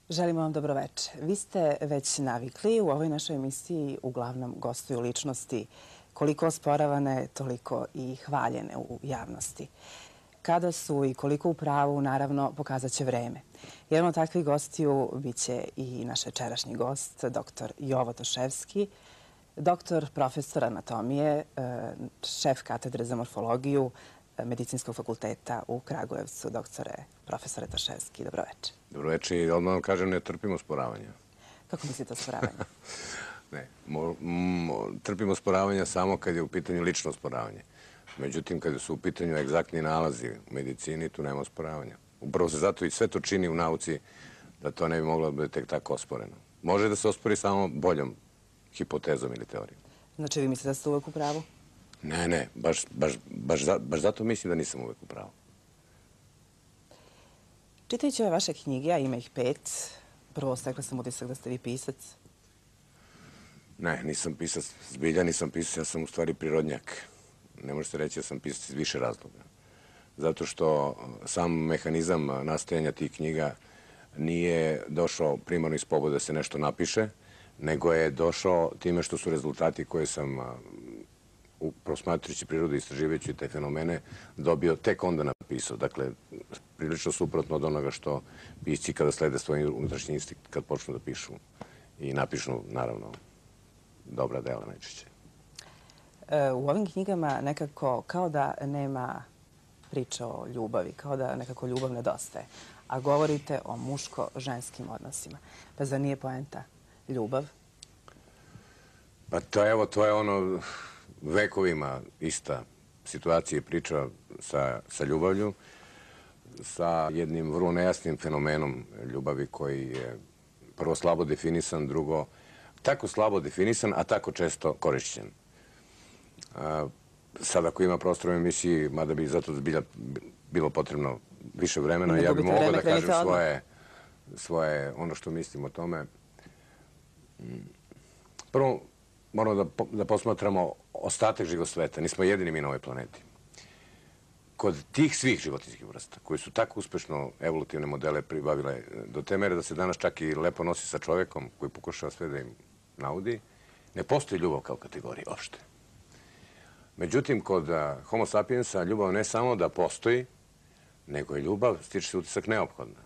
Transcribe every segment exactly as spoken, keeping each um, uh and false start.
Želimo vam dobroveče. Vi ste već navikli, u ovoj našoj emisiji uglavnom gostuju ličnosti koliko osporavane, toliko i hvaljene u javnosti. Kada su i koliko u pravu, naravno, pokazat će vreme. Jedan od takvih gostiju biće i naš večerašnji gost, doktor Jovo Toševski, doktor, profesor anatomije, šef katedre za morfologiju Medicinskog fakulteta u Kragujevcu. Doktore, profesore Toševski, dobroveče. Dobroveče i odmah vam kažem, ne trpimo osporavanja. Kako mislite osporavanja? Ne, trpimo osporavanja samo kad je u pitanju lično osporavanje. Međutim, kad su u pitanju egzaktni nalazi u medicini, tu nema osporavanja. Upravo se zato i sve to čini u nauci da to ne bi moglo da bude tek tako osporeno. Može da se ospori samo boljom hipotezom ili teorijom. Znači, vi mislite da ste uvek u pravu? Ne, ne, baš zato mislim da nisam uvek u pravu. Čitajući ove vaše knjige, a ima ih pet, prvo stekla sam utisak da ste vi pisac. Ne, nisam pisac, zbilja nisam pisac, ja sam u stvari prirodnjak. Ne možete reći da sam pisac iz više razloga. Zato što sam mehanizam nastajanja tih knjiga nije došao primarno iz pobude da se nešto napiše, nego je došao time što su rezultati koje sam, prosmatrajući prirodu i istraživajući te fenomene, dobio tek onda napisao. Dakle, prilično suprotno od onoga što pisci kada slede svoj unutrašnji instinkt, kad počnu da pišu i napišu, naravno, dobra dela najčešće. U ovim knjigama nekako kao da nema priče o ljubavi, kao da nekako ljubav nedostaje, a govorite o muško-ženskim odnosima. Pa zar nije poenta ljubav? Pa to evo, to je ono vekovima ista situacija i priča sa ljubavlju, sa jednim vrlo nejasnim fenomenom ljubavi koji je prvo slabo definisan, drugo tako slabo definisan, a tako često korišćen. Sad ako ima prostora u emisiji, mada bi zato zbilja bilo potrebno više vremena, ja bih mogao da kažem svoje, ono što mislim o tome. Prvo, moramo da posmatramo ostatak živosveta. Nismo jedini mi na ovoj planeti. Kod tih svih životinjskih vrsta, koji su tako uspešno evolutivne modele pribavile do te mere da se danas čak i lepo nosi sa čovekom, koji pokušava sve da im naudi, ne postoji ljubav kao kategorija uopšte. Međutim, kod homo sapiensa ljubav ne samo da postoji, nego je ljubav, stiče se utisak, neophodna.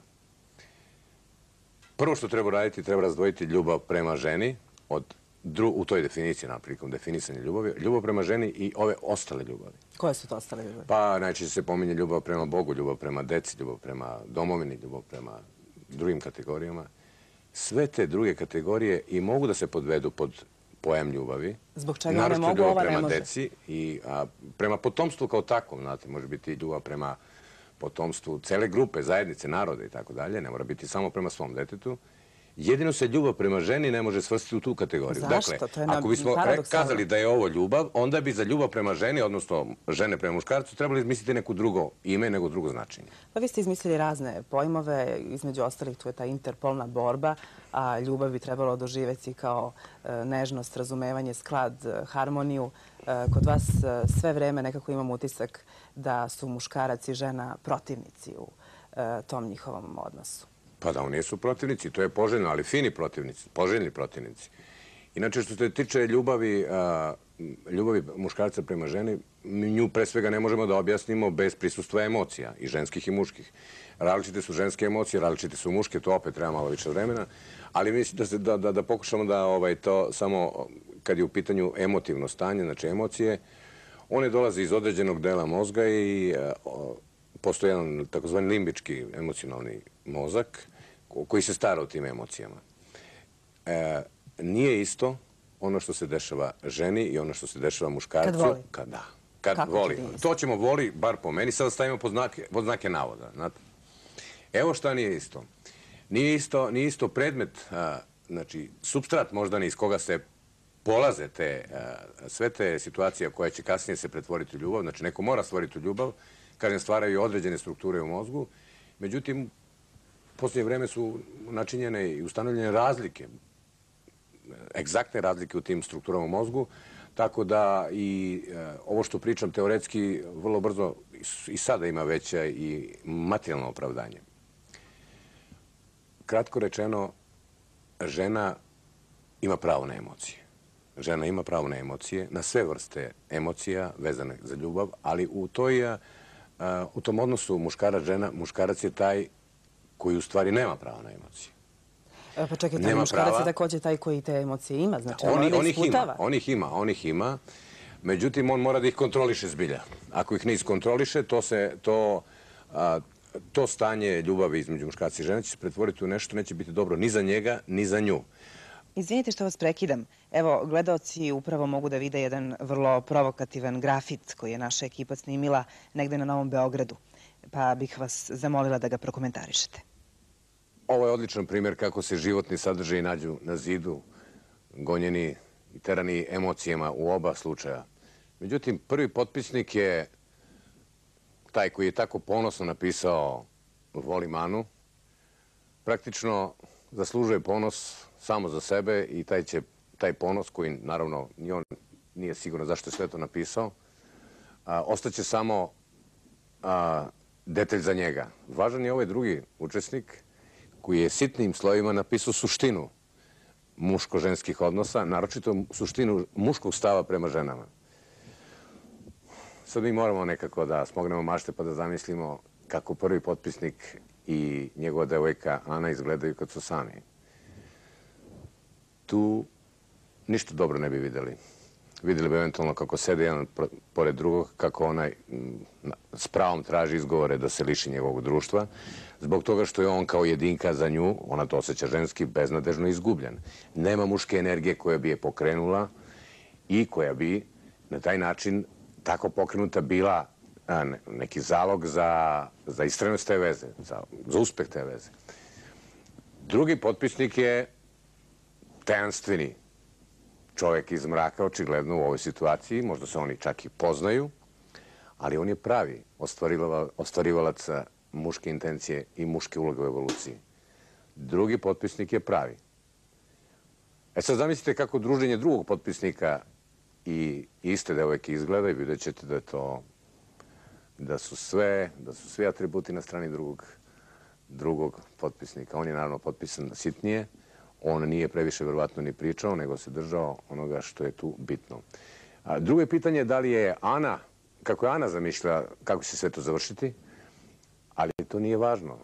Prvo što treba raditi, treba razdvojiti ljubav prema ženi, u toj definiciji, naprikom definisanje ljubavi, ljubav prema ženi i ove ostale ljubavi. Koje su to ostale ljubavi? Pa najčešće se pominje ljubav prema Bogu, ljubav prema deci, ljubav prema domovini, ljubav prema drugim kategorijama. Sve te druge kategorije i mogu da se podvedu pod pojam ljubavi. Zbog čega one mogu, ova ne može? Naročito ljubav prema deci i prema potomstvu kao takvom, znate, može biti ljubav prema potomstvu cele grupe, zajednice, naroda i tako dalje, ne mora biti samo prema svom detetu. Jedino se ljubav prema ženi ne može svrstiti u tu kategoriju. Zašto? To je paradoksalno. Ako bismo kazali da je ovo ljubav, onda bi za ljubav prema ženi, odnosno žene prema muškarcu, trebali izmisliti neko drugo ime, nego drugo značenje. Pa vi ste izmislili razne pojmove, između ostalih tu je ta interpolna borba, a ljubav bi trebalo doživeti kao nežnost, razumevanje, sklad, harmoniju. Kod vas sve vreme nekako imam utisak da su muškarac i žena protivnici u tom njihovom odnosu. Pa da, oni su protivnici, to je poželjno, ali fini protivnici, poželjni protivnici. Inače, što se tiče ljubavi muškarca prema ženi, nju pre svega ne možemo da objasnimo bez prisustva emocija, i ženskih i muških. Različite su ženske emocije, različite su muške, to opet treba malo više vremena, ali mislim da pokušamo da to samo, kad je u pitanju emotivno stanje, znači emocije, one dolaze iz određenog dela mozga i postoji jedan takozvani limbički emocionalni mozak koji se stara o tim emocijama. Nije isto ono što se dešava ženi i ono što se dešava muškarcu. Kad voli? Da. Kad voli. To ćemo voli, bar po meni, sad stavimo pod znake navoda. Evo šta nije isto. Nije isto predmet, znači, substrat moždani iz koga se polaze sve te situacije koje će kasnije se pretvoriti u ljubav. Znači, neko mora stvoriti ljubav, kažem, stvaraju određene strukture u mozgu. Međutim, u posljednje vreme su načinjene i ustanovljene razlike, egzaktne razlike u tim strukturama u mozgu, tako da i ovo što pričam teoretski vrlo brzo i sada ima veće i materijalno opravdanje. kratko rečeno, žena ima pravo na emocije. Žena ima pravo na emocije, na sve vrste emocija vezane za ljubav, ali u, toj, u tom odnosu muškarac-žena, muškarac je taj koji u stvari nema pravo na emocije. Pa čekajte, muškarac je također taj koji te emocije ima, znači on, mora da ih isputava. On ih ima, on ih ima, međutim on mora da ih kontroliše zbilja. Ako ih ne iskontroliše, to se, to, a, to stanje ljubavi između muškarca i žene će se pretvoriti u nešto, neće biti dobro ni za njega, ni za nju. Izvinite što vas prekidam. Evo, gledaoci upravo mogu da vide jedan vrlo provokativan grafit koji je naša ekipa snimila negde na Novom Beogradu. Pa bih vas zamolila da ga prokomentarišete. Ovo je odličan primjer kako se životni sadržaji nađu na zidu, gonjeni i terani emocijama u oba slučaja. Međutim, prvi potpisnik je taj koji je tako ponosno napisao Volim Anu. Praktično zaslužuje ponos samo za sebe i taj će taj ponos koji, naravno, ni on nije siguran zašto je sve to napisao, a, ostaće samo a, detalj za njega. Važan je ovaj drugi učesnik koji je sitnim slovima napisao suštinu muško-ženskih odnosa, naročito suštinu muškog stava prema ženama. Sad mi moramo nekako da smognemo mašte pa da zamislimo kako prvi potpisnik i njegova devojka Ana izgledaju kad su sami. Tu ništa dobro ne bi videli. Videli bi eventualno kako sede jedan pored drugog, kako onaj s pravom traži izgovore da se liši njegovog društva, zbog toga što je on kao jedinka za nju, ona to osjeća ženski, beznadežno izgubljen. Nema muške energije koja bi je pokrenula i koja bi na taj način tako pokrenuta bila neki zalog za, za istrajnost te veze, za, za uspeh te veze. Drugi potpisnik je tajanstveni čovjek iz mraka, očigledno u ovoj situaciji, možda se oni čak i poznaju, ali on je pravi ostvarivalac muške intencije i muške uloge u evoluciji. Drugi potpisnik je pravi. E sad zamislite kako druženje drugog potpisnika i iste devojke izgleda i vidjet ćete da je to, da su sve, da su svi atributi na strani drugog, drugog potpisnika. On je naravno potpisan sitnije, on nije previše verovatno ni pričao, nego se držao onoga što je tu bitno. A drugo je pitanje da li je Ana, kako je Ana zamišlja kako će sve to završiti, ali to nije važno.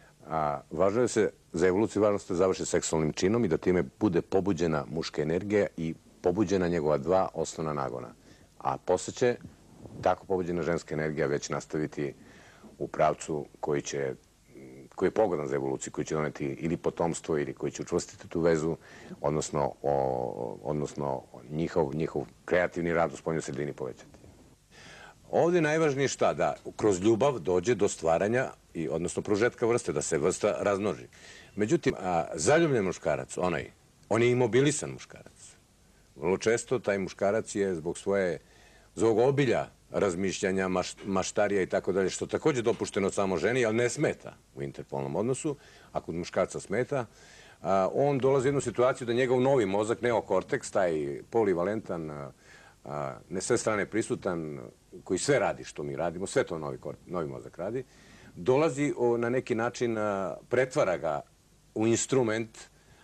A, važno je se, za evoluciju važno se završi seksualnim činom i da time bude pobuđena muška energija i pobuđena njegova dva osnovna nagona. A posle će tako pobuđena ženska energija već nastaviti u pravcu koji će koji je pogodan za evoluciju, koji će doneti ili potomstvo ili koji će učvrstiti tu vezu, odnosno, o, odnosno njihov, njihov kreativni rad u spoljnoj sredini povećati. Ovdje je najvažnije šta? Da kroz ljubav dođe do stvaranja, i, odnosno prožetka vrste, da se vrsta razmnoži. Međutim, a, zaljubljen muškarac, onaj, on je imobilisan muškarac. Vrlo često taj muškarac je zbog svoje, zbog obilja razmišljanja, maš, maštarija i tako dalje, što također dopušteno samo ženi, ali ne smeta u interpolnom odnosu. Ako muškarca smeta, a, on dolazi u jednu situaciju da njegov novi mozak, neokorteks, taj polivalentan, a, a, ne sve strane prisutan, koji sve radi što mi radimo, sve to novi, novi mozak radi, dolazi o, na neki način, a, pretvara ga u instrument,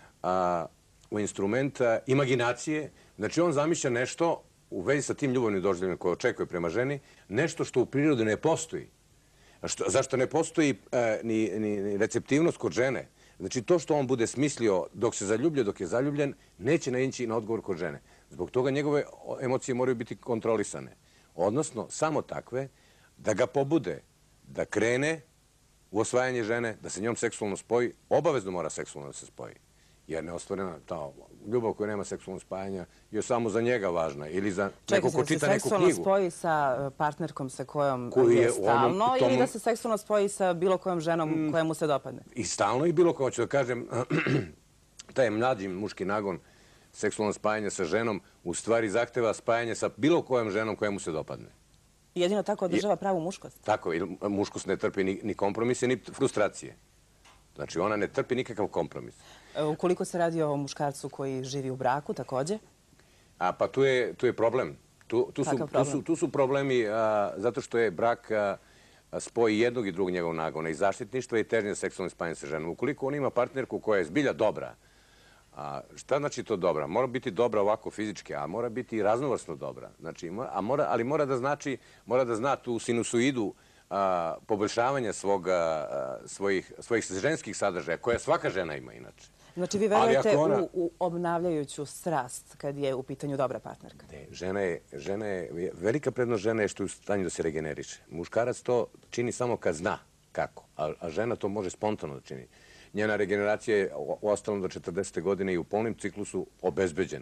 a, u instrument a, imaginacije. Znači on zamišlja nešto u vezi sa tim ljubavnim doživljem koje očekuje prema ženi, nešto što u prirodi ne postoji. Što, zašto ne postoji e, ni, ni, ni receptivnost kod žene? Znači to što on bude smislio dok se zaljubljuje, dok je zaljubljen, neće naići na odgovor kod žene. Zbog toga njegove emocije moraju biti kontrolisane. Odnosno, samo takve da ga pobude, da krene u osvajanje žene, da se njom seksualno spoji, obavezno mora seksualno da se spoji. Jer neostvarena ta ljubav koja nema seksualnog spajanja je samo za njega važna. Ili za nekog ko čita neku knjigu. Čekaj, da se seksualno spoji sa partnerkom sa kojom je stalno ili da se seksualno spoji sa bilo kojom ženom koja mu se dopadne? I stalno i bilo koja, ću da kažem, taj mlađi muški nagon seksualno spajanje sa ženom u stvari zahteva spajanje sa bilo kojom ženom koja mu se dopadne. Jedino tako održava pravu muškost? Tako, muškost ne trpi ni, ni kompromise, ni frustracije. Znači, ona ne trpi nikakav kompromis. Ukoliko se radi o muškarcu koji živi u braku, također? A, pa tu je, tu je problem. Tu, tu, su, problem? Tu, su, tu su problemi a, zato što je brak a, spoji jednog i drugog njegovog nagona i zaštitništva i težnje seksualne spajanja sa ženom. Ukoliko on ima partnerku koja je zbilja dobra, a šta znači to dobra? Mora biti dobra ovako fizički, a mora biti i raznovrsno dobra. Znači, a mora, ali mora da znači, mora da zna tu sinusoidu a, poboljšavanja svoga, a, svojih, svojih ženskih sadržaja, koje svaka žena ima inače. Znači, vi verujete ona... u, u obnavljajuću strast kad je u pitanju dobra partnerka? Ne, žena je, žena je, velika prednost žene je što je u stanju da se regeneriše. Muškarac to čini samo kad zna kako, a, a žena to može spontano da čini. Njena regeneracija je u ostalom do četrdesete godine i u polnim ciklusu obezbeđena.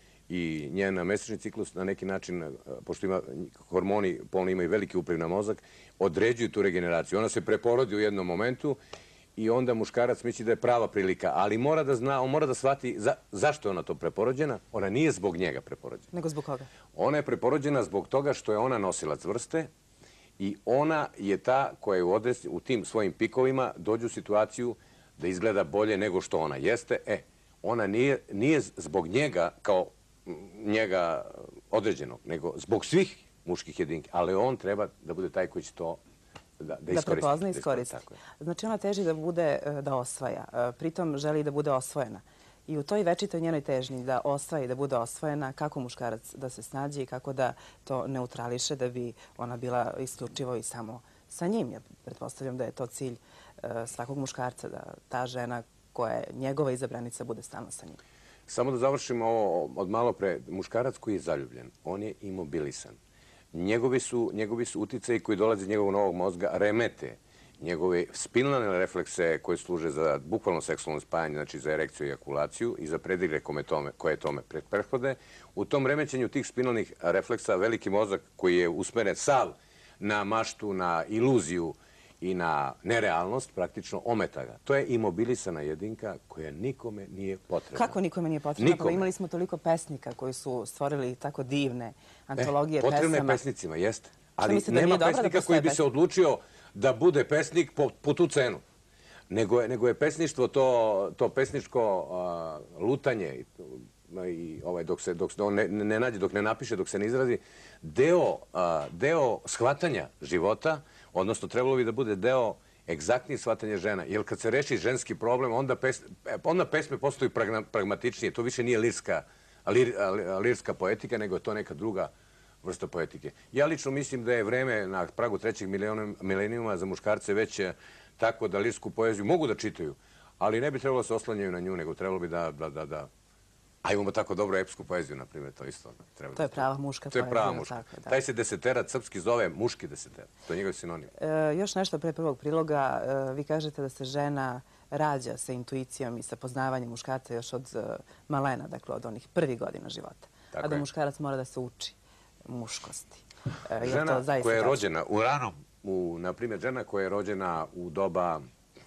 I njen mesečni ciklus na neki način, pošto ima hormoni polni imaju veliki upliv na mozak, određuju tu regeneraciju. Ona se preporodi u jednom momentu i onda muškarac misli da je prava prilika, ali mora da zna, on mora da shvati za, zašto je ona to preporođena. Ona nije zbog njega preporođena. Nego zbog koga? Ona je preporođena zbog toga što je ona nosilac vrste i ona je ta koja je u, odres, u tim svojim pikovima dođe u situaciju da izgleda bolje nego što ona jeste. E, ona nije, nije zbog njega kao njega određenog, nego zbog svih muških jedinki. Ali on treba da bude taj koji će to da, da, da prepozna i iskoristi. Znači ona teži da bude, da osvaja. Pritom želi da bude osvojena. I u toj večitoj njenoj težnji da osvaja i da bude osvojena, kako muškarac da se snađe i kako da to neutrališe da bi ona bila isključivo i samo sa njim. Ja pretpostavljam da je to cilj svakog muškarca, da ta žena koja je njegova izabranica bude stalno sa njim. Samo da završimo ovo od malo pre. Muškarac koji je zaljubljen, on je imobilisan. Njegovi su, njegovi su uticaji koji dolaze iz njegovog novog mozga remete njegove spinalne reflekse koje služe za bukvalno seksualno spajanje, znači za erekciju i ejakulaciju i za predigre koje tome prethode. U tom remećenju tih spinalnih refleksa veliki mozak koji je usmeren sav na maštu, na iluziju i na nerealnost, praktično ometa ga. To je imobilisana jedinka koja nikome nije potrebna. Kako nikome nije potrebna? Nikome. Imali smo toliko pesnika koji su stvorili tako divne antologije pesama. Potrebno je pesnicima, jeste. Ali nema pesnika koji bi se odlučio da bude pesnik po, po tu cenu. Nego je, nego je pesništvo, to, to pesničko a, lutanje i, i ovaj, dok se, dok se on ne, ne nađe, dok ne napiše, dok se ne izrazi, deo, a, deo shvatanja života, odnosno trebalo bi da bude deo egzaktnije shvatanja žena. Jer kad se reši ženski problem, onda, pes, onda pesme postaju pragmatičnije. To više nije lirska, lir, lirska poetika, nego je to neka druga vrsta poetike. Ja lično mislim da je vreme na pragu trećeg milenijuma za muškarce već tako da lirsku poeziju mogu da čitaju, ali ne bi trebalo da se oslanjaju na nju, nego trebalo bi da... da, da, da a imamo tako dobru epsku poeziju, na primjer, to isto. Treba to je prava muška poezija. To je prava muška. Tako, da. Taj se deseterac srpski zove muški deseterac. To je njegov sinonim. E, još nešto pre prvog priloga. E, vi kažete da se žena rađa sa intuicijom i sa poznavanjem muškarca još od uh, malena, dakle od onih prvih godina života. Tako a da je. Muškarac mora da se uči muškosti. E, žena to koja je rođena u ranom, u, na primjer, žena koja je rođena u doba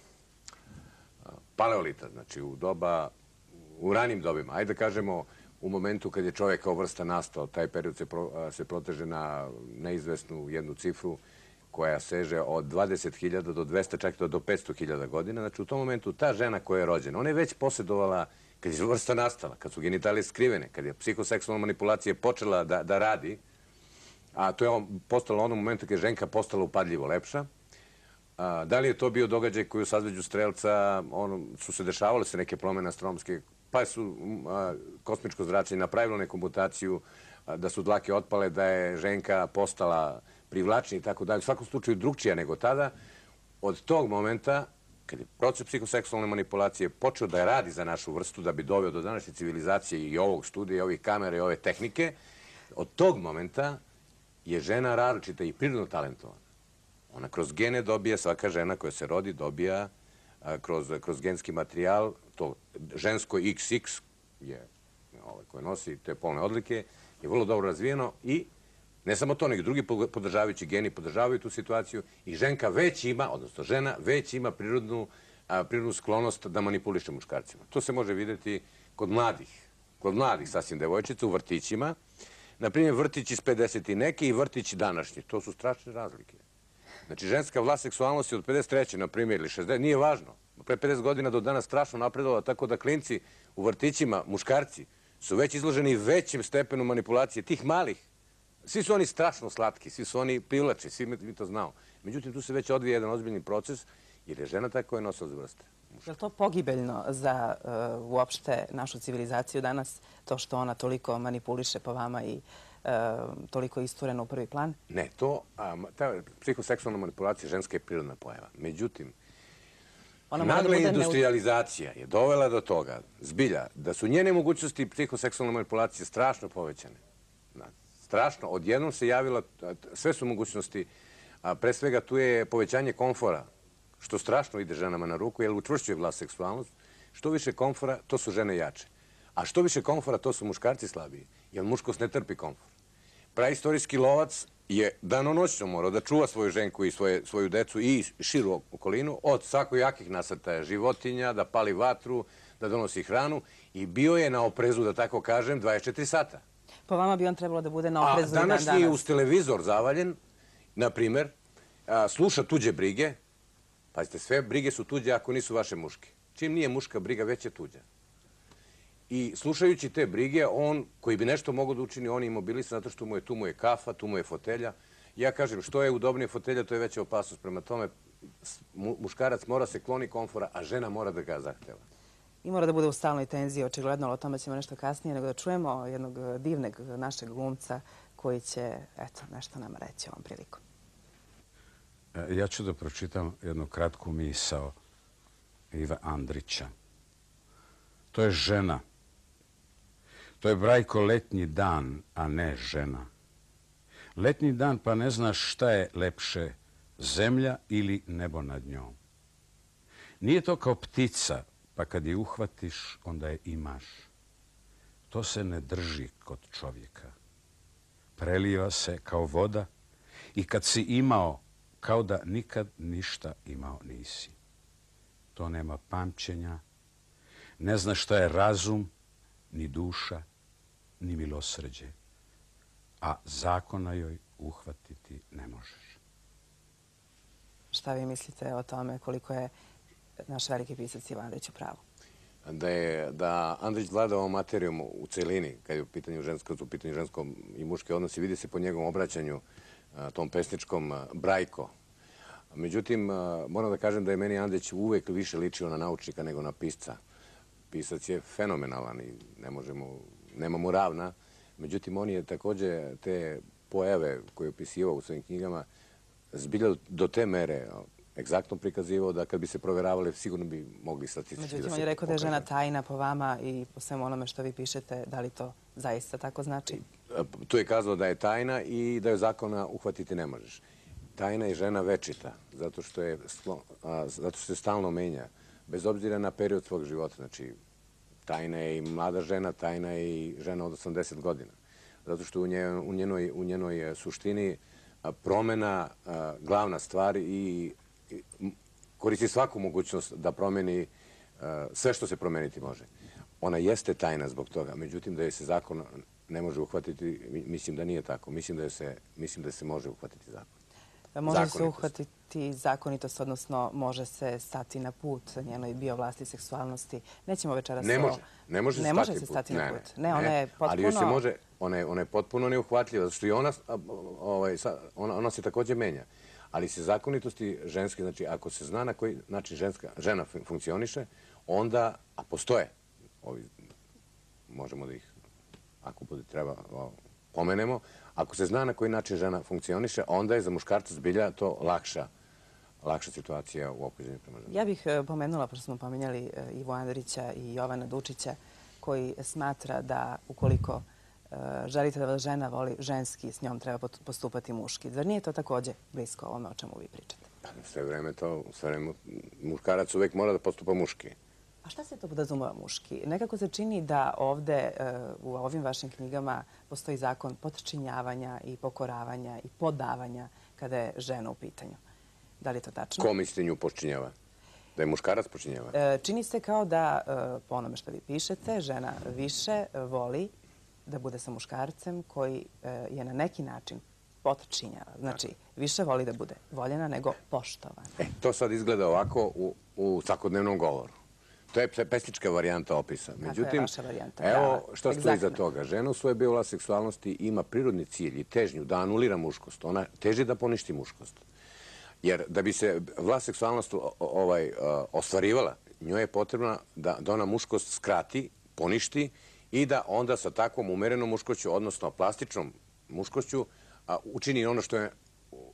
paleolita, znači u doba, u ranim dobima, ajde da kažemo u momentu kad je čovjek kao vrsta nastao, taj period se, pro, se proteže na neizvesnu jednu cifru koja seže od dvadeset hiljada do dvesta, čak do petsto hiljada godina. Znači u tom momentu ta žena koja je rođena, ona je već posjedovala, kad je vrsta nastala, kad su genitalije skrivene, kad je psihoseksualna manipulacija počela da, da radi, a to je postalo onom momentu kad je ženka postala upadljivo lepša. A, da li je to bio događaj koji u sazveđu Strelca, ono, su se dešavale se neke promjene astronomske, pa su a, kosmičko zračenje napravilo neku mutaciju, a, da su dlake otpale, da je ženka postala privlačnija i tako dalje. U svakom slučaju drugčija nego tada. Od tog momenta, kad je proces psihoseksualne manipulacije počeo da je radi za našu vrstu, da bi doveo do današnje civilizacije i ovog studija, i ovih kamera i ove tehnike, od tog momenta je žena različita i prirodno talentovana. Ona kroz gene dobija, svaka žena koja se rodi dobija a, kroz, kroz genski materijal, to žensko iks iks je, ovaj, koje nosi te polne odlike, je vrlo dobro razvijeno i ne samo to, nego drugi podržavajući geni podržavaju tu situaciju i ženka već ima, odnosno žena već ima prirodnu, a, prirodnu sklonost da manipuliše muškarcima. To se može vidjeti kod mladih, kod mladih sasvim devojčica u vrtićima. Naprimjer, vrtić iz pedeset i neki i vrtić današnji. To su strašne razlike. Znači, ženska vlast seksualnosti od pedeset treće na primjer, ili šezdeset, nije važno. Pre pedeset godina do danas strašno napredovala, tako da klinci u vrtićima, muškarci, su već izloženi većem stepenu manipulacije tih malih. Svi su oni strašno slatki, svi su oni privlačni, svi mi to znamo. Međutim, tu se već odvija jedan ozbiljni proces, jer je žena ta koja je nosilac vrste. Je li to pogibeljno za uh, uopšte našu civilizaciju danas, to što ona toliko manipuliše po vama i uh, toliko isturena u prvi plan? Ne, to, a, ta psihoseksualna manipulacija ženska je prirodna pojava. Međutim, nagla industrializacija je dovela do toga, zbilja, da su njene mogućnosti psihoseksualne manipulacije strašno povećane. Strašno. Odjednom se javila, sve su mogućnosti, a pre svega tu je povećanje komfora, što strašno ide ženama na ruku, jer učvršćuje vlast seksualnost. Što više komfora, to su žene jače. A što više komfora, to su muškarci slabiji, jer muškost ne trpi komfor. Praistorijski lovac je danonoćno morao da čuva svoju ženku i svoje, svoju decu i širu okolinu od svakojakih nasrtaja životinja, da pali vatru, da donosi hranu i bio je na oprezu, da tako kažem, dvadeset četiri sata. Po vama bi on trebalo da bude na oprezu i dan danas. A današnji je uz televizor zavaljen, na primer, sluša tuđe brige. Pazite, sve brige su tuđe ako nisu vaše muške. Čim nije muška briga, već je tuđa. I slušajući te brige, on, koji bi nešto mogao da učini, on je imobilisan zato što mu je, tu mu je kafa, tu mu je fotelja. Ja kažem, što je udobnije fotelja, to je veća opasnost. Prema tome, muškarac mora se kloni komfora, a žena mora da ga zahteva. I mora da bude u stalnoj tenziji, očigledno, ali o tome ćemo nešto kasnije, nego da čujemo jednog divnog našeg glumca koji će, eto, nešto nama reći ovom prilikom. Ja ću da pročitam jednu kratku misao Ive Andrića. To je žena. To je, Brajko, letnji dan, a ne žena. Letnji dan pa ne znaš šta je lepše, zemlja ili nebo nad njom. Nije to kao ptica, pa kad je uhvatiš, onda je imaš. To se ne drži kod čovjeka. Preliva se kao voda i kad si imao, kao da nikad ništa imao nisi. To nema pamćenja, ne zna šta je razum, ni duša, ni milosrđe, a zakona joj uhvatiti ne možeš. Šta vi mislite o tome koliko je naš veliki pisac Ivo Andrić u pravu? Da je, da Andrić vlada ovom materijom u celini, kad je u pitanju žensko, u pitanju žensko i muške odnosi, vidi se po njegovom obraćanju, tom pesničkom, Brajko. Međutim, moram da kažem da je meni Andrić uvek više ličio na naučnika nego na pisca. Pisac je fenomenalan i ne možemo, nema mu ravna. Međutim, on je takođe te pojave koje je opisivao u svojim knjigama zbilja do te mere egzaktno prikazivao da kad bi se proveravali sigurno bi mogli statistički da se pokažu. Međutim, on je rekao da je žena tajna po vama i po svemu onome što vi pišete. Da li to zaista tako znači? Tu je kazao da je tajna i da je zakona uhvatiti ne možeš. Tajna je žena večita, zato što, je, zato što se stalno menja, bez obzira na period svog života. Znači, tajna je i mlada žena, tajna je i žena od osamdeset godina. Zato što u njenoj, u njenoj, u njenoj suštini promena glavna stvar i koristi svaku mogućnost da promeni sve što se promeniti može. Ona jeste tajna zbog toga, međutim da je se zakon ne može uhvatiti, mislim da nije tako. Mislim da se, mislim da se može uhvatiti zakon. Može se uhvatiti zakonitost, odnosno može se stati na put njenoj biovlasti, seksualnosti. Nećemo večeras... Ne može. Ne može, ne može se stati na put. Ne, ona je potpuno... Ali joj se može, ona je, ona je potpuno neuhvatljiva, zato što i ona, ovaj, ona, ona se takođe menja. Ali se zakonitosti ženske, znači ako se zna na koji način ženska, žena funkcioniše, onda, a postoje, ovi, možemo da ih, ako bude treba, pomenemo, ako se zna na koji način žena funkcioniše, onda je za muškarca zbilja to lakša, lakša situacija u ophođenju prema ženi. Ja bih pomenula, pošto smo pomenjali Ivu Andrića i Jovana Dučića, koji smatra da ukoliko želite da vas žena voli ženski, s njom treba postupati muški. Zar nije to takođe blisko ovome o čemu vi pričate? Sve vreme to, sve vreme, muškarac uvek mora da postupa muški. A šta se to podrazumeva muški? Nekako se čini da ovde u ovim vašim knjigama postoji zakon potčinjavanja i pokoravanja i podavanja kada je žena u pitanju. Da li je to tačno? Ko misli nju počinjava? Da je muškarac počinjava? Čini se kao da, po onome što vi pišete, žena više voli da bude sa muškarcem koji je na neki način potčinjava. Znači, više voli da bude voljena nego poštovana. E, to sad izgleda ovako u, u svakodnevnom govoru. To je pesnička varijanta opisa. Međutim, je vaša varijanta? Evo što stoji iza toga. Žena u svojoj biovlast seksualnosti ima prirodni cilj i težnju da anulira muškost. Ona teži da poništi muškost. Jer da bi se vlast seksualnost ovaj, ostvarivala, njoj je potrebno da, da ona muškost skrati, poništi i da onda sa takvom umerenom muškošću, odnosno plastičnom muškošću, a, učini ono što je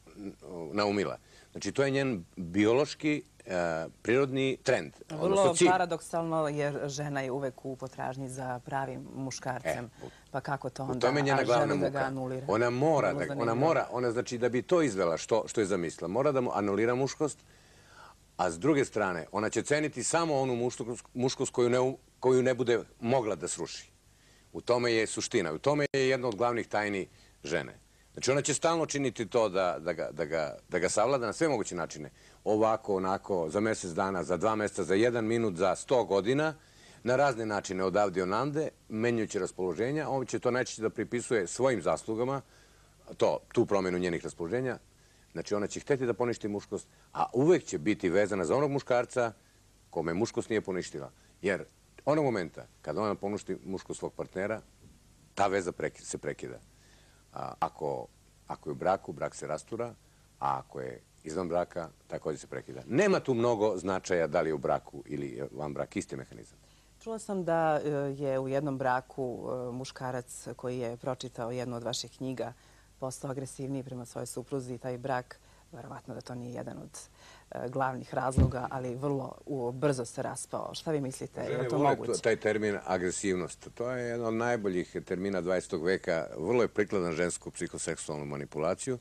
naumila. Znači, to je njen biološki, e, prirodni trend. Vrlo paradoksalno, jer žena je uvek u potražnji za pravim muškarcem. E, pa kako to onda, u tome je njena glavna da ga muka. anulira? Ona mora, da, ona mora, ona znači da bi to izvela što, što je zamislila, mora da mu anulira muškost, a s druge strane, ona će ceniti samo onu muškost, muškost koju, ne, koju ne bude mogla da sruši. U tome je suština. U tome je jedna od glavnih tajni žene. Znači, ona će stalno činiti to da, da, ga, da, ga, da ga savlada na sve moguće načine. Ovako, onako, za mjesec dana, za dva mjeseca, za jedan minut, za sto godina, na razne načine odavde onande, menjajući raspoloženja. On će to najčešće da pripisuje svojim zaslugama, to, tu promjenu njenih raspoloženja. Znači, ona će hteti da poništi muškost, a uvek će biti vezana za onog muškarca kome muškost nije poništila. Jer onog momenta kada ona poništi muškost svog partnera, ta veza preki, se prekida. A, ako, ako je u braku, brak se rastura, a ako je izvan braka, također se prekida. Nema tu mnogo značaja da li je u braku ili van brak, isti mehanizam. Čula sam da je u jednom braku muškarac koji je pročitao jednu od vaših knjiga postao agresivniji prema svojoj supruzi i taj brak, verovatno da to nije jedan od glavnih razloga, ali vrlo brzo se raspao. Šta vi mislite? Je to moguće? Taj termin agresivnost, to je jedan od najboljih termina dvadesetog veka. Vrlo je prikladan žensku psihoseksualnu manipulaciju.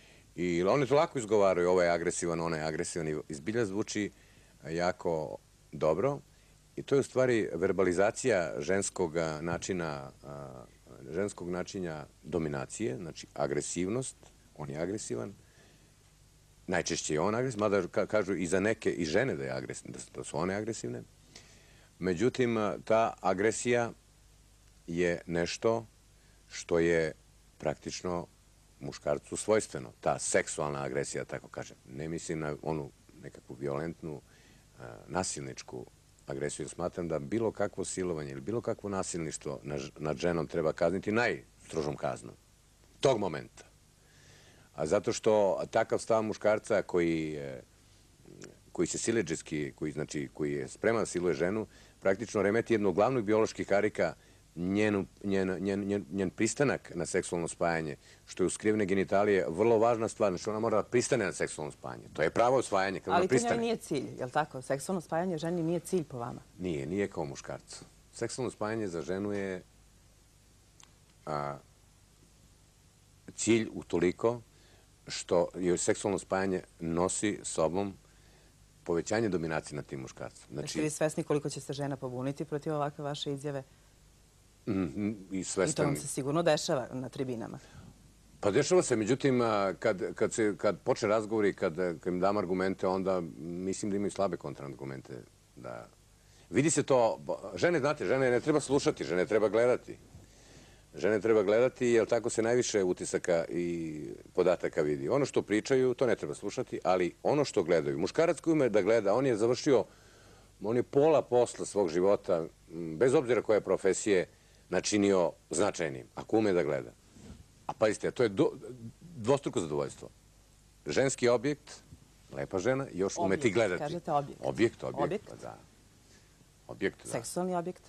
I oni to lako izgovaraju, ovo je agresivan, ono je agresivan i izbilja zvuči jako dobro. I to je u stvari verbalizacija ženskog načina, ženskog načina dominacije, znači agresivnost, on je agresivan. Najčešće je on agresivan, mada kažu i za neke i žene da, je agresivne, da su one agresivne. Međutim, ta agresija je nešto što je praktično muškarcu svojstveno. Ta seksualna agresija, tako kažem. Ne mislim na onu nekakvu violentnu, nasilničku agresiju. Smatram da bilo kakvo silovanje ili bilo kakvo nasilništvo nad ženom treba kazniti najstrožom kaznom. Tog momenta. A zato što takav stav muškarca koji, koji se siledžijski, koji, znači, koji je spreman da siluje ženu, praktično remeti jednu od glavnih bioloških karika, njenu, njen, njen, njen, njen pristanak na seksualno spajanje, što je u skrivene genitalije vrlo važna stvar, znači ona mora da pristane na seksualno spajanje. To je pravo osvajanje. Ali to njoj nije cilj, je li tako? Seksualno spajanje ženi nije cilj po vama? Nije, nije kao muškarcu. Seksualno spajanje za ženu je a, cilj utoliko što joj seksualno spajanje nosi sobom povećanje dominacije nad tim muškarcem. Znači, jeste vi svesni koliko će se žena pobuniti protiv ovakve vaše izjave? Mm, i, svestan... I to vam se sigurno dešava na tribinama. Pa dešava se, međutim, kad, kad, se, kad počne razgovori, kad, kad im dam argumente, onda mislim da imaju slabe kontraargumente. Da... Vidi se to, žene, znate, žene ne treba slušati, žene treba gledati. Žene treba gledati, jer tako se najviše utisaka i podataka vidi. Ono što pričaju, to ne treba slušati, ali ono što gledaju. Muškarac koji ume da gleda, on je završio, on je pola posla svog života, bez obzira koje profesije, načinio značajnim, ako ume da gleda. A pazite, to je do, dvostruko zadovoljstvo. Ženski objekt, lepa žena, još objekt, umeti gledati. Kažete objekt. Objekt, objekt, objekt? Pa da. Objekt, da. Seksualni objekt?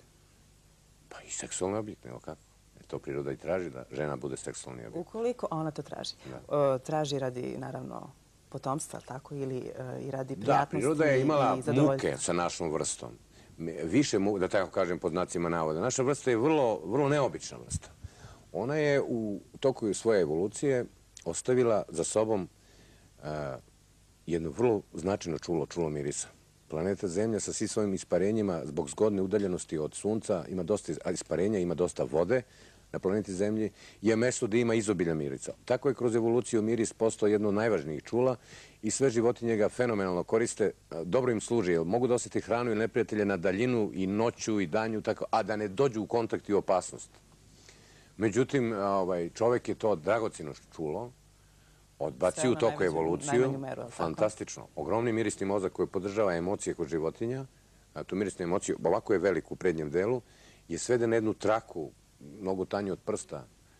Pa i seksualni objekt, nego kako. To priroda i traži da žena bude seksualni objekt. Ukoliko ona to traži. Da. Traži radi, naravno, potomstva, tako, ili i radi prijatnosti i zadovoljstva. Da, priroda je imala muke sa našom vrstom. Više, da tako kažem pod znacima navoda. Naša vrsta je vrlo, vrlo neobična vrsta. Ona je u toku svoje evolucije ostavila za sobom uh, jedno vrlo značajno čulo, čulo mirisa. Planeta Zemlja sa svim svojim isparenjima, zbog zgodne udaljenosti od Sunca, ima dosta isparenja, ima dosta vode na planeti Zemlji, je mesto gdje ima izobilja mirisa. Tako je kroz evoluciju miris postao jedno od najvažnijih čula i sve životinje ga fenomenalno koriste, dobro im služi, jer mogu da osjeti hranu ili neprijatelje na daljinu i noću i danju, tako, a da ne dođu u kontakt i opasnost. Međutim, ovaj, čovjek je to dragocjeno čulo, odbacio u toku evoluciju, fantastično. Ogromni mirisni mozak koji podržava emocije kod životinja, a tu mirisnu emociju, ovako je velik u prednjem delu, je sveden na jednu traku, mnogo tanju od prsta,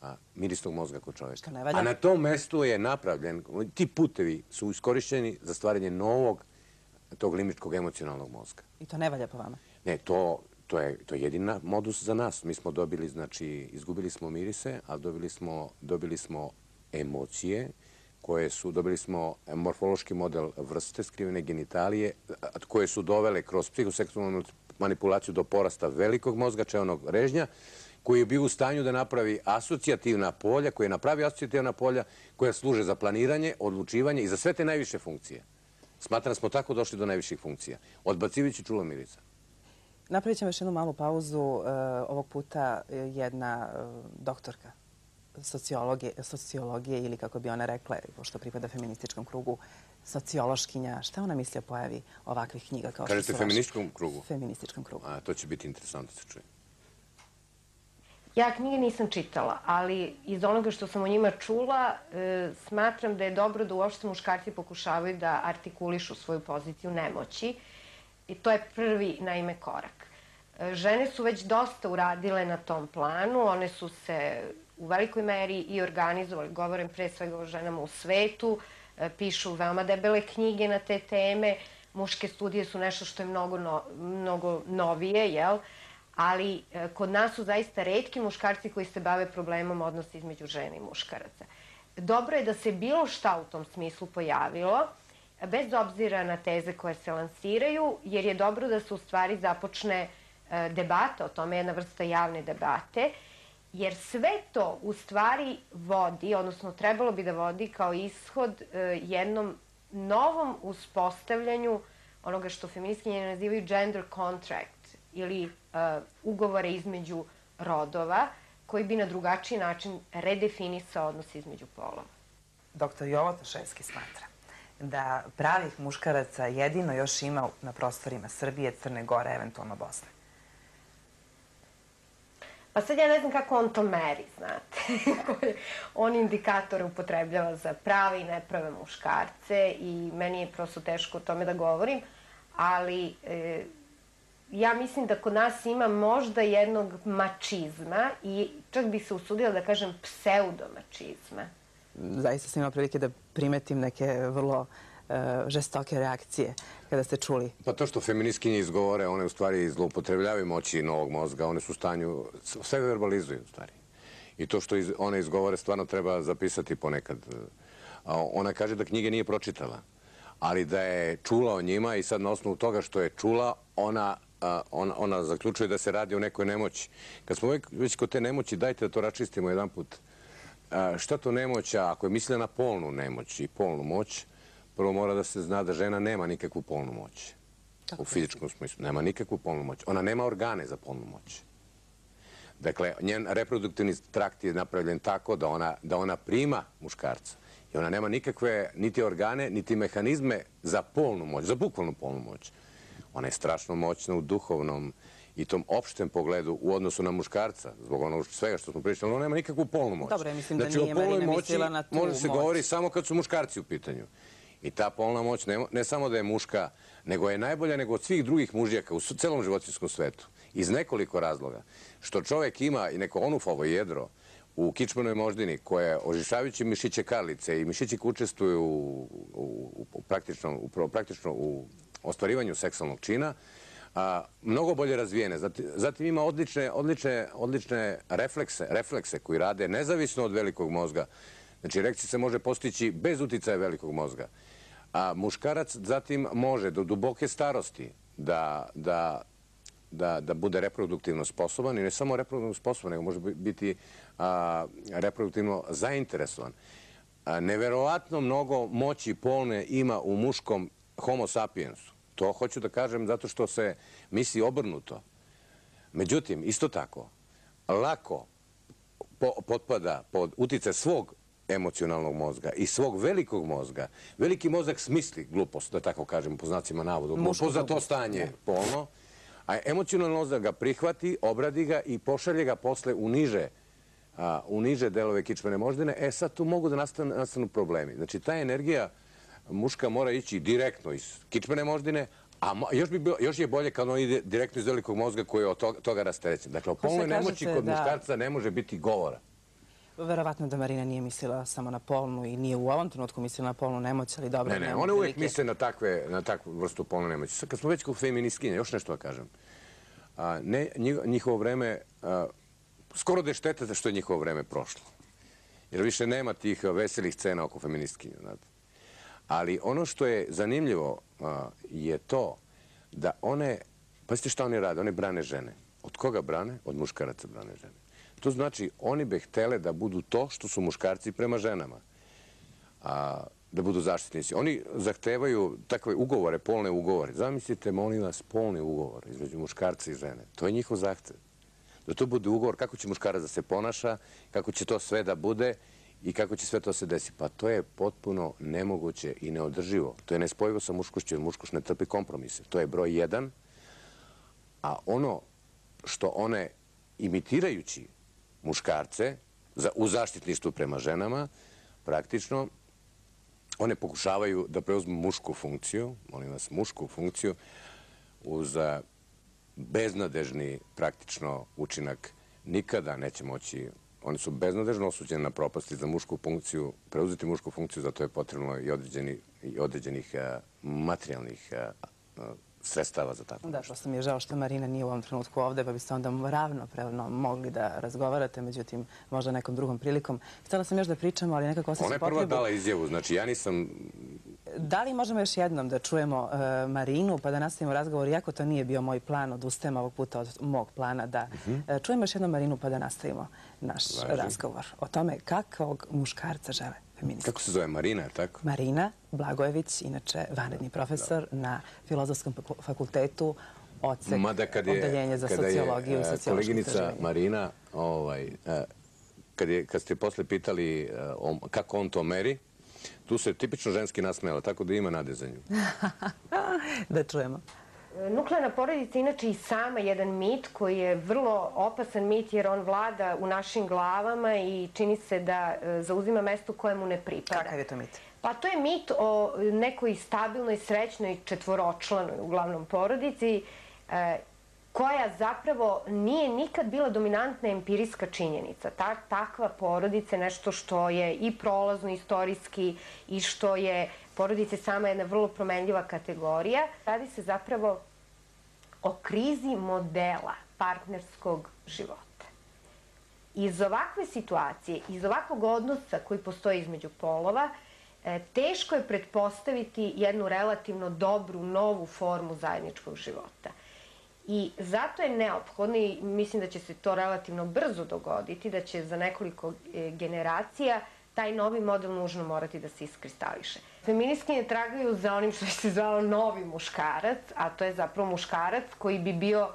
mirisnog mozga kod čovjeka. ne valja. A na tom mestu je napravljen, ti putevi su iskorišćeni za stvaranje novog tog limbičkog emocionalnog mozga. I to ne valja po vama? Ne, to, to je, to je jedina modus za nas. Mi smo dobili, znači, izgubili smo mirise, ali dobili smo, dobili smo emocije koje su, dobili smo morfološki model vrste, skrivene genitalije, koje su dovele kroz psihoseksualnu manipulaciju do porasta velikog mozga, čeonog režnja, koji je bio u stanju da napravi asocijativna polja, koji je napravi asocijativna polja koja služe za planiranje, odlučivanje i za sve te najviše funkcije. Smatram da smo tako došli do najviših funkcija. Odbacivajući čulo mirisa. Napravit ćemo još jednu malu pauzu. Ovog puta jedna doktorka sociologije, sociologije ili kako bi ona rekla, pošto pripada feminističkom krugu, sociološkinja. Šta ona misli o pojavi ovakvih knjiga? Kao Kažete feminističkom krugu? Feminističkom krugu. A, to će biti interesantno da se čuje. Ja knjige nisam čitala, ali iz onoga što sam o njima čula, e, smatram da je dobro da uopšte muškarci pokušavaju da artikulišu svoju poziciju nemoći. I to je prvi, naime, korak. E, žene su već dosta uradile na tom planu, one su se u velikoj meri i organizovali, govorim pre svega o ženama u svetu, e, pišu veoma debele knjige na te teme, muške studije su nešto što je mnogo, no, mnogo novije, jel? Ali e, kod nas su zaista retki muškarci koji se bave problemom odnosa između žena i muškaraca. Dobro je da se bilo šta u tom smislu pojavilo, bez obzira na teze koje se lansiraju, jer je dobro da se u stvari započne e, debata o tome, jedna vrsta javne debate, jer sve to u stvari vodi, odnosno trebalo bi da vodi kao ishod e, jednom novom uspostavljanju onoga što feministkinje nazivaju gender contract ili uh, ugovore između rodova koji bi na drugačiji način redefinisao odnos između polova. Doktor Jovo Toševski smatra da pravih muškaraca jedino još ima na prostorima Srbije, Crne Gore, eventualno Bosne. Pa sad ja ne znam kako on to meri, znate. Koje on indikatore upotrebljava za prave i neprave muškarce i meni je prosto teško o tome da govorim, ali e, ja mislim da kod nas ima možda jednog mačizma i čak bih se usudila da kažem pseudomačizma. Zaista sam imala prilike da primetim neke vrlo uh, žestoke reakcije kada ste čuli. Pa to što feministkinje izgovore, one u stvari zloupotrebljavaju moći novog mozga, one su u stanju, sve verbalizuju u stvari. I to što iz, one izgovore stvarno treba zapisati ponekad. Ona kaže da knjige nije pročitala, ali da je čula o njima i sad na osnovu toga što je čula, ona Ona, ona zaključuje da se radi o nekoj nemoći. Kad smo već kod te nemoći, dajte da to raščistimo jedan put. Šta to nemoća? Ako je mislila na polnu nemoć i polnu moć, prvo mora da se zna da žena nema nikakvu polnu moć. U fizičkom smislu. Nema nikakvu polnu moć. Ona nema organe za polnu moć. Dakle, njen reproduktivni trakt je napravljen tako da ona, da ona prima muškarca. I ona nema nikakve niti organe, niti mehanizme za polnu moć, za bukvalnu polnu moć. Ona je strašno moćna u duhovnom i tom opštem pogledu u odnosu na muškarca, zbog onog svega što smo pričali, ona nema nikakvu polnu moć. Dobro, ja mislim da znači, nije Marina mislila na tu moć. Može se govori samo kad su muškarci u pitanju. I ta polna moć ne, ne samo da je muška, nego je najbolja nego od svih drugih mužjaka u celom životinjskom svetu. Iz nekoliko razloga. Što čovek ima i neko onufovo jedro u kičmenoj moždini koje ožišavajući mišiće karlice i mišići koji učestvuju u, u, u, praktično, u, praktično u ostvarivanju seksualnog čina, a, mnogo bolje razvijene. Zatim, zatim ima odlične, odlične, odlične reflekse, reflekse koji rade nezavisno od velikog mozga. Znači, erekcija se može postići bez uticaja velikog mozga. A muškarac zatim može do duboke starosti da, da, da, da bude reproduktivno sposoban i ne samo reproduktivno sposoban, nego može biti a, reproduktivno zainteresovan. A, neverovatno mnogo moći polne ima u muškom homo sapiensu. To hoću da kažem zato što se misli obrnuto. Međutim, isto tako, lako po, potpada pod uticaj svog emocionalnog mozga i svog velikog mozga. Veliki mozak smisli glupost, da tako kažem, po znacima navoda, za to stanje polno, a emocionalni mozak ga prihvati, obradi ga i pošalje ga posle u niže, a, u niže delove kičmene moždine. E sad tu mogu da nastanu, nastanu problemi. Znači, ta energija muška mora ići direktno iz kičmene moždine, a još, bi bilo, još je bolje kad on ide direktno iz velikog mozga koji je od toga, toga rasterećen. Dakle, o polnoj nemoći kod da... muškarca ne može biti govora. Verovatno da Marina nije mislila samo na polnu i nije u ovom trenutku mislila na polnu nemoć, ali dobro. Ne, ne, one uvijek misle na takve, na takvu vrstu polne nemoći. Kad smo već kod feministkinja, još nešto da kažem. A, ne, njihovo vreme, a, skoro da je šteta što je njihovo vreme prošlo. Jer više nema tih veselih scena oko feministkinja, znate. Ali ono što je zanimljivo a, je to da one, pazite šta oni rade, one brane žene. Od koga brane? Od muškaraca brane žene. To znači, oni bi htele da budu to što su muškarci prema ženama. A, da budu zaštitnici. Oni zahtevaju takve ugovore, polne ugovore. Zamislite, molim vas, polni ugovor između muškarca i žene. To je njihov zahtev. Da to bude ugovor kako će muškarac da se ponaša, kako će to sve da bude i kako će sve to se desiti. Pa to je potpuno nemoguće i neodrživo. To je nespojivo sa muškošću, jer muškoš ne trpi kompromise. To je broj jedan. A ono što one, imitirajući muškarce u zaštitništvu prema ženama, praktično, one pokušavaju da preuzmu mušku funkciju, molim vas, mušku funkciju, uz beznadežni praktično učinak. Nikada neće moći, oni su beznadežno osuđeni na propasti za mušku funkciju, preuzeti mušku funkciju, zato je potrebno i određenih materijalnih sredstava za tako. Da, prosto mi je žao što Marina nije u ovom trenutku ovde, pa biste onda ravnopravno mogli da razgovarate, međutim, možda nekom drugom prilikom. Htjela sam još da pričamo, ali nekako osjećam potrebu... Ona je prva dala izjavu, znači ja nisam... Da li možemo još jednom da čujemo Marinu, pa da nastavimo razgovor, iako to nije bio moj plan, odustajem ovog puta od mog plana, da čujemo još jednom Marinu pa da nastavimo naš razgovor o tome kakvog muškarca žele feministi. Kako se zove? Marina, je tako? Marina Blagojević, inače vanredni profesor na Filozofskom fakultetu, odsek odeljenja za sociologiju i sociološko koleginica istraživanje. Marina, kad ste posle pitali kako on to meri, tu se tipično ženski nasmejala, tako da ima nade za nju. Da čujemo. Nuklearna porodica je inače i sama jedan mit koji je vrlo opasan mit jer on vlada u našim glavama i čini se da zauzima mesto koje mu ne pripada. Kakav je to mit? Pa to je mit o nekoj stabilnoj, srećnoj, četvoročlanoj uglavnom porodici koja zapravo nije nikad bila dominantna empirijska činjenica. Takva porodica je nešto što je i prolazno istorijski i što je porodica sama jedna vrlo promenljiva kategorija. Radi se zapravo o krizi modela partnerskog života. Iz ovakve situacije, iz ovakvog odnosa koji postoji između polova, teško je pretpostaviti jednu relativno dobru, novu formu zajedničkog života. I zato je neophodno, i mislim da će se to relativno brzo dogoditi, da će za nekoliko generacija taj novi model nužno morati da se iskristališe. Feministkinje tragaju za onim što se zvao novi muškarac, a to je zapravo muškarac koji bi bio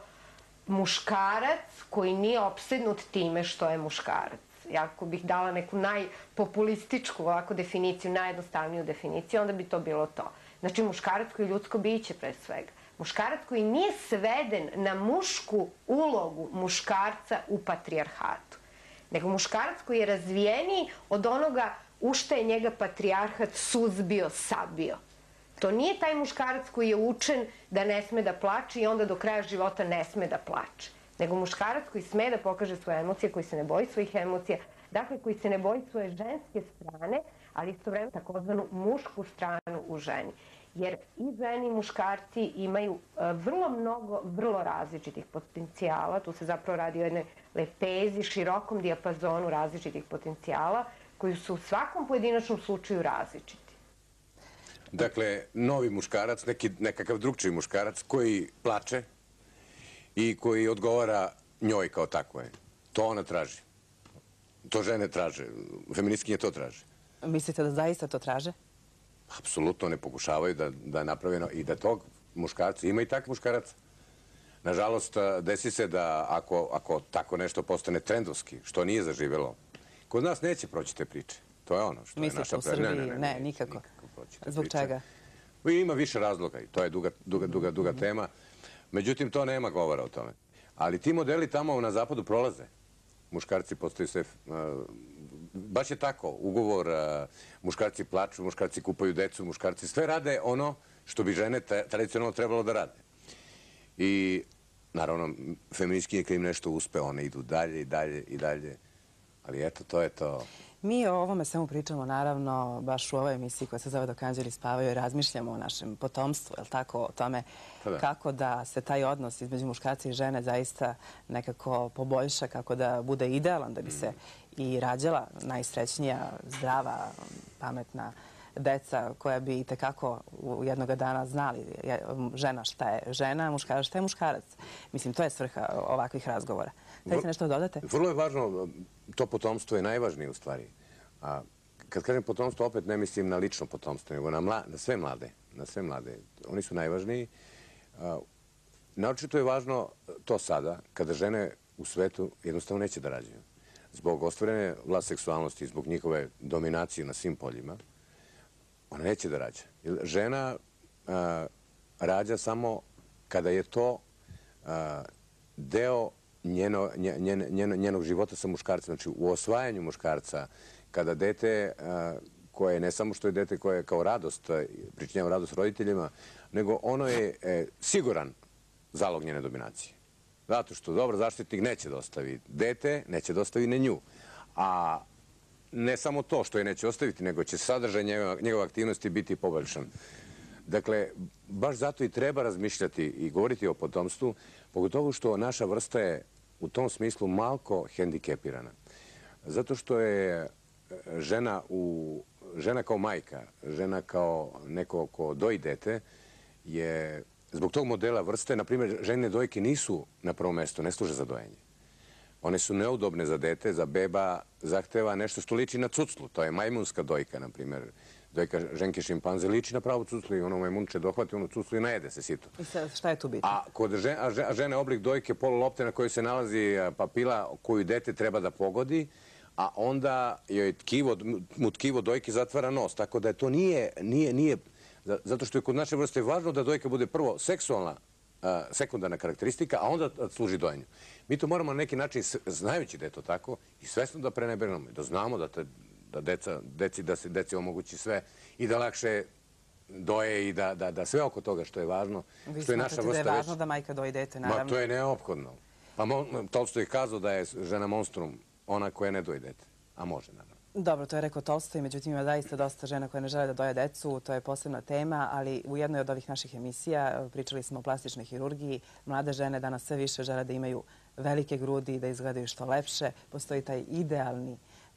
muškarac koji nije opsednut time što je muškarac. Ako bih dala neku najpopulističku ovako definiciju, najjednostavniju definiciju, onda bi to bilo to. Znači muškarac koji je ljudsko biće pre svega. Muškarac koji nije sveden na mušku ulogu muškarca u patrijarhatu, nego muškarac koji je razvijeniji od onoga u šta je njega patrijarhat suzbio, sabio. To nije taj muškarac koji je učen da ne sme da plače i onda do kraja života ne sme da plače, nego muškarac koji sme da pokaže svoje emocije, koji se ne boji svojih emocija, dakle koji se ne boji svoje ženske strane, ali istovremeno takozvanu mušku stranu u ženi. Jer i žene i muškarci imaju vrlo mnogo, vrlo različitih potencijala. Tu se zapravo radi o jednoj lepezi, širokom dijapazonu različitih potencijala koji su u svakom pojedinačnom slučaju različiti. Dakle, novi muškarac, nekakav drugčiji muškarac koji plače i koji odgovara njoj kao takvoj. To ona traži. To žene traže. Feministkinje to traže. Mislite da zaista to traže? Apsolutno ne pokušavaju da je napravljeno i da tog muškarca, ima i tak muškarac. Nažalost, desi se da ako tako nešto postane trendovski, što nije zaživjelo, kod nas neće proći te priče. To je ono što je naša... Mislite u Srbiji? Ne, nikako. Zbog čega? Ima više razloga i to je duga tema. Međutim, to nema govora o tome. Ali ti modeli tamo na zapadu prolaze. Muškarci postaju sve... Baš je tako. Ugovor, muškarci plaču, muškarci kupaju decu, muškarci sve rade ono što bi žene tradicionalno trebalo da rade. I, naravno, feministkinje kad im nešto uspe, one idu dalje i dalje i dalje. Ali eto, to je to. Mi o ovome svemu pričamo, naravno, baš u ovoj emisiji koja se zove Dok anđeli spavaju i razmišljamo o našem potomstvu, je li tako, o tome kako da se taj odnos između muškarca i žene zaista nekako poboljša, kako da bude idealan, da bi se i rađala najsrećnija, zdrava, pametna deca koja bi itekako jednoga dana znali žena šta je žena, muškarac šta je muškarac. Mislim, to je svrha ovakvih razgovora. Trebate nešto dodate? Vrlo je važno, to potomstvo je najvažnije u stvari. Kad kažem potomstvo, opet ne mislim na lično potomstvo, nego na sve mlade. Na sve mlade. Oni su najvažniji. Naočito je važno to sada, kada žene u svetu jednostavno neće da rađaju. Zbog ostvarene vlast seksualnosti, zbog njihove dominacije na svim poljima, ona neće da rađa. Žena rađa samo kada je to deo njenog života sa muškarcem. Znači, u osvajanju muškarca, kada dete koje ne samo što je dete koje kao radost, pričinjava radost roditeljima, nego ono je siguran zalog njene dominacije. Zato što dobar zaštitnik neće da ostavi dete, neće da ostavi ne nju. A ne samo to što je neće ostaviti, nego će sadržaj njegove aktivnosti biti poboljšan. Dakle, baš zato i treba razmišljati i govoriti o potomstvu, pogotovo što naša vrsta je u tom smislu malko hendikepirana. Zato što je žena, žena kao majka, žena kao neko ko doji dete, je zbog tog modela vrste, na primjer, ženine dojke nisu na prvom mjestu, ne služe za dojenje. One su neudobne za dete, za beba zahteva nešto što liči na cuclu. To je majmunska dojka, na primjer. Dojka ženke šimpanze liči na pravu cuclu i ono majmunče dohvati onu cuclu i najede se sito. I šta je tu bitno? A žena je oblik dojke polulopte na kojoj se nalazi papila koju dete treba da pogodi, a onda joj mu tkivo dojke zatvara nos. Tako da to nije, nije, zato što je kod naše vrste važno da dojka bude prvo seksualna, sekundarna karakteristika, a onda služi dojenju. Mi to moramo na neki način, znajući da je to tako, i svesno da prenebrenemo, da znamo da deci, da se deci omogući sve i da lakše doje i da sve oko toga što je važno, što je naša vrsta već... Vi smatrate da je važno da majka doji dete, naravno? Ma, to je neophodno. Pa Tolstoj je kazao da je žena monstrum, ona koja ne doji dete, a može, naravno. Dobro, to je rekao Tolstoj, međutim ima zaista dosta žena koje ne žele da doje decu, to je posebna tema, ali u jednoj od ovih naših emisija pričali smo o plastičnoj hirurgiji. Mlade žene danas sve više žele da imaju velike grudi, da izgledaju što lepše. Postoji taj idealni,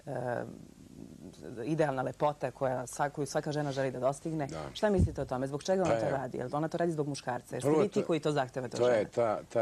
idealna lepota koju svaka žena želi da dostigne. Šta mislite o tome? Zbog čega ona to radi? Je li ona to radi zbog muškarca? Jeste vi ti koji to zahtevate od žene?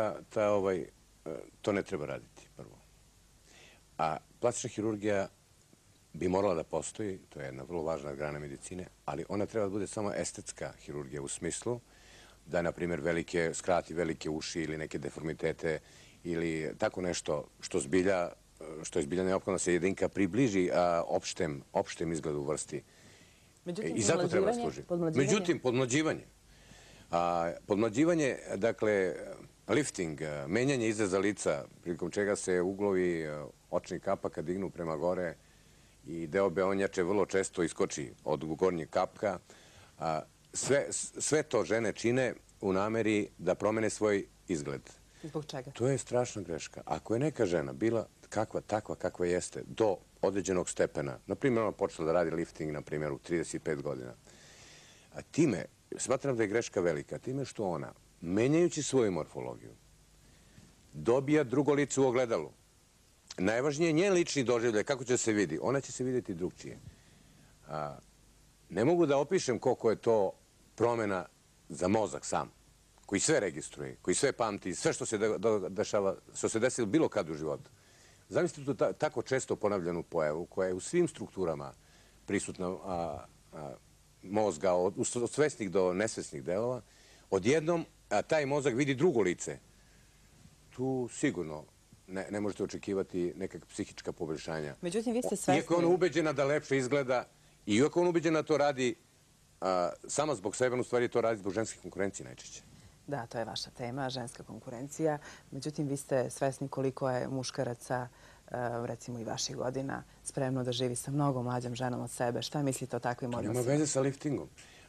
To ne treba raditi, prvo. A plastična hirurgija bi morala da postoji, to je jedna vrlo važna grana medicine, ali ona treba da bude samo estetska hirurgija u smislu da, na primjer, velike, skrati velike uši ili neke deformitete ili tako nešto što zbilja, što je zbilja neophodno se jedinka približi opštem, opštem izgledu vrsti. I zato treba služiti. Međutim, podmlađivanje. Podmlađivanje, dakle, lifting, menjanje izraza lica, prilikom čega se uglovi očnih kapaka dignu prema gore, i deo beonjače vrlo često iskoči od gornjeg kapka. Sve to žene čine u nameri da promene svoj izgled. Zbog čega? To je strašna greška. Ako je neka žena bila kakva, takva kakva jeste, do određenog stepena, na primjer ona počela da radi lifting, na primjer, u trideset pet godina, a time, smatram da je greška velika, time što ona, menjajući svoju morfologiju, dobija drugo lice u ogledalu. Najvažnije je njen lični doživljaj, kako će se vidi. Ona će se vidjeti drugčije. Ne mogu da opišem koliko je to promjena za mozak sam, koji sve registruje, koji sve pamti, sve što se dešava, što se desilo bilo kad u životu. Zamislite tu tako često ponavljanu pojavu, koja je u svim strukturama prisutna mozga, od svesnih do nesvesnih delova. Odjednom taj mozak vidi drugo lice. Tu sigurno ne možete očekivati nekakva psihička poboljšanja. Međutim, vi ste svesni... Iako je ona ubeđena da lepše izgleda, i iako je ona ubeđena da to radi sama zbog sebe, u stvari to radi zbog ženske konkurencije najčešće. Da, to je vaša tema, ženska konkurencija. Međutim, vi ste svesni koliko je muškaraca, recimo i vaših godina, spremno da živi sa mnogo mlađom ženom od sebe. Šta mislite o takvim odnosima? To nema veze sa liftingom.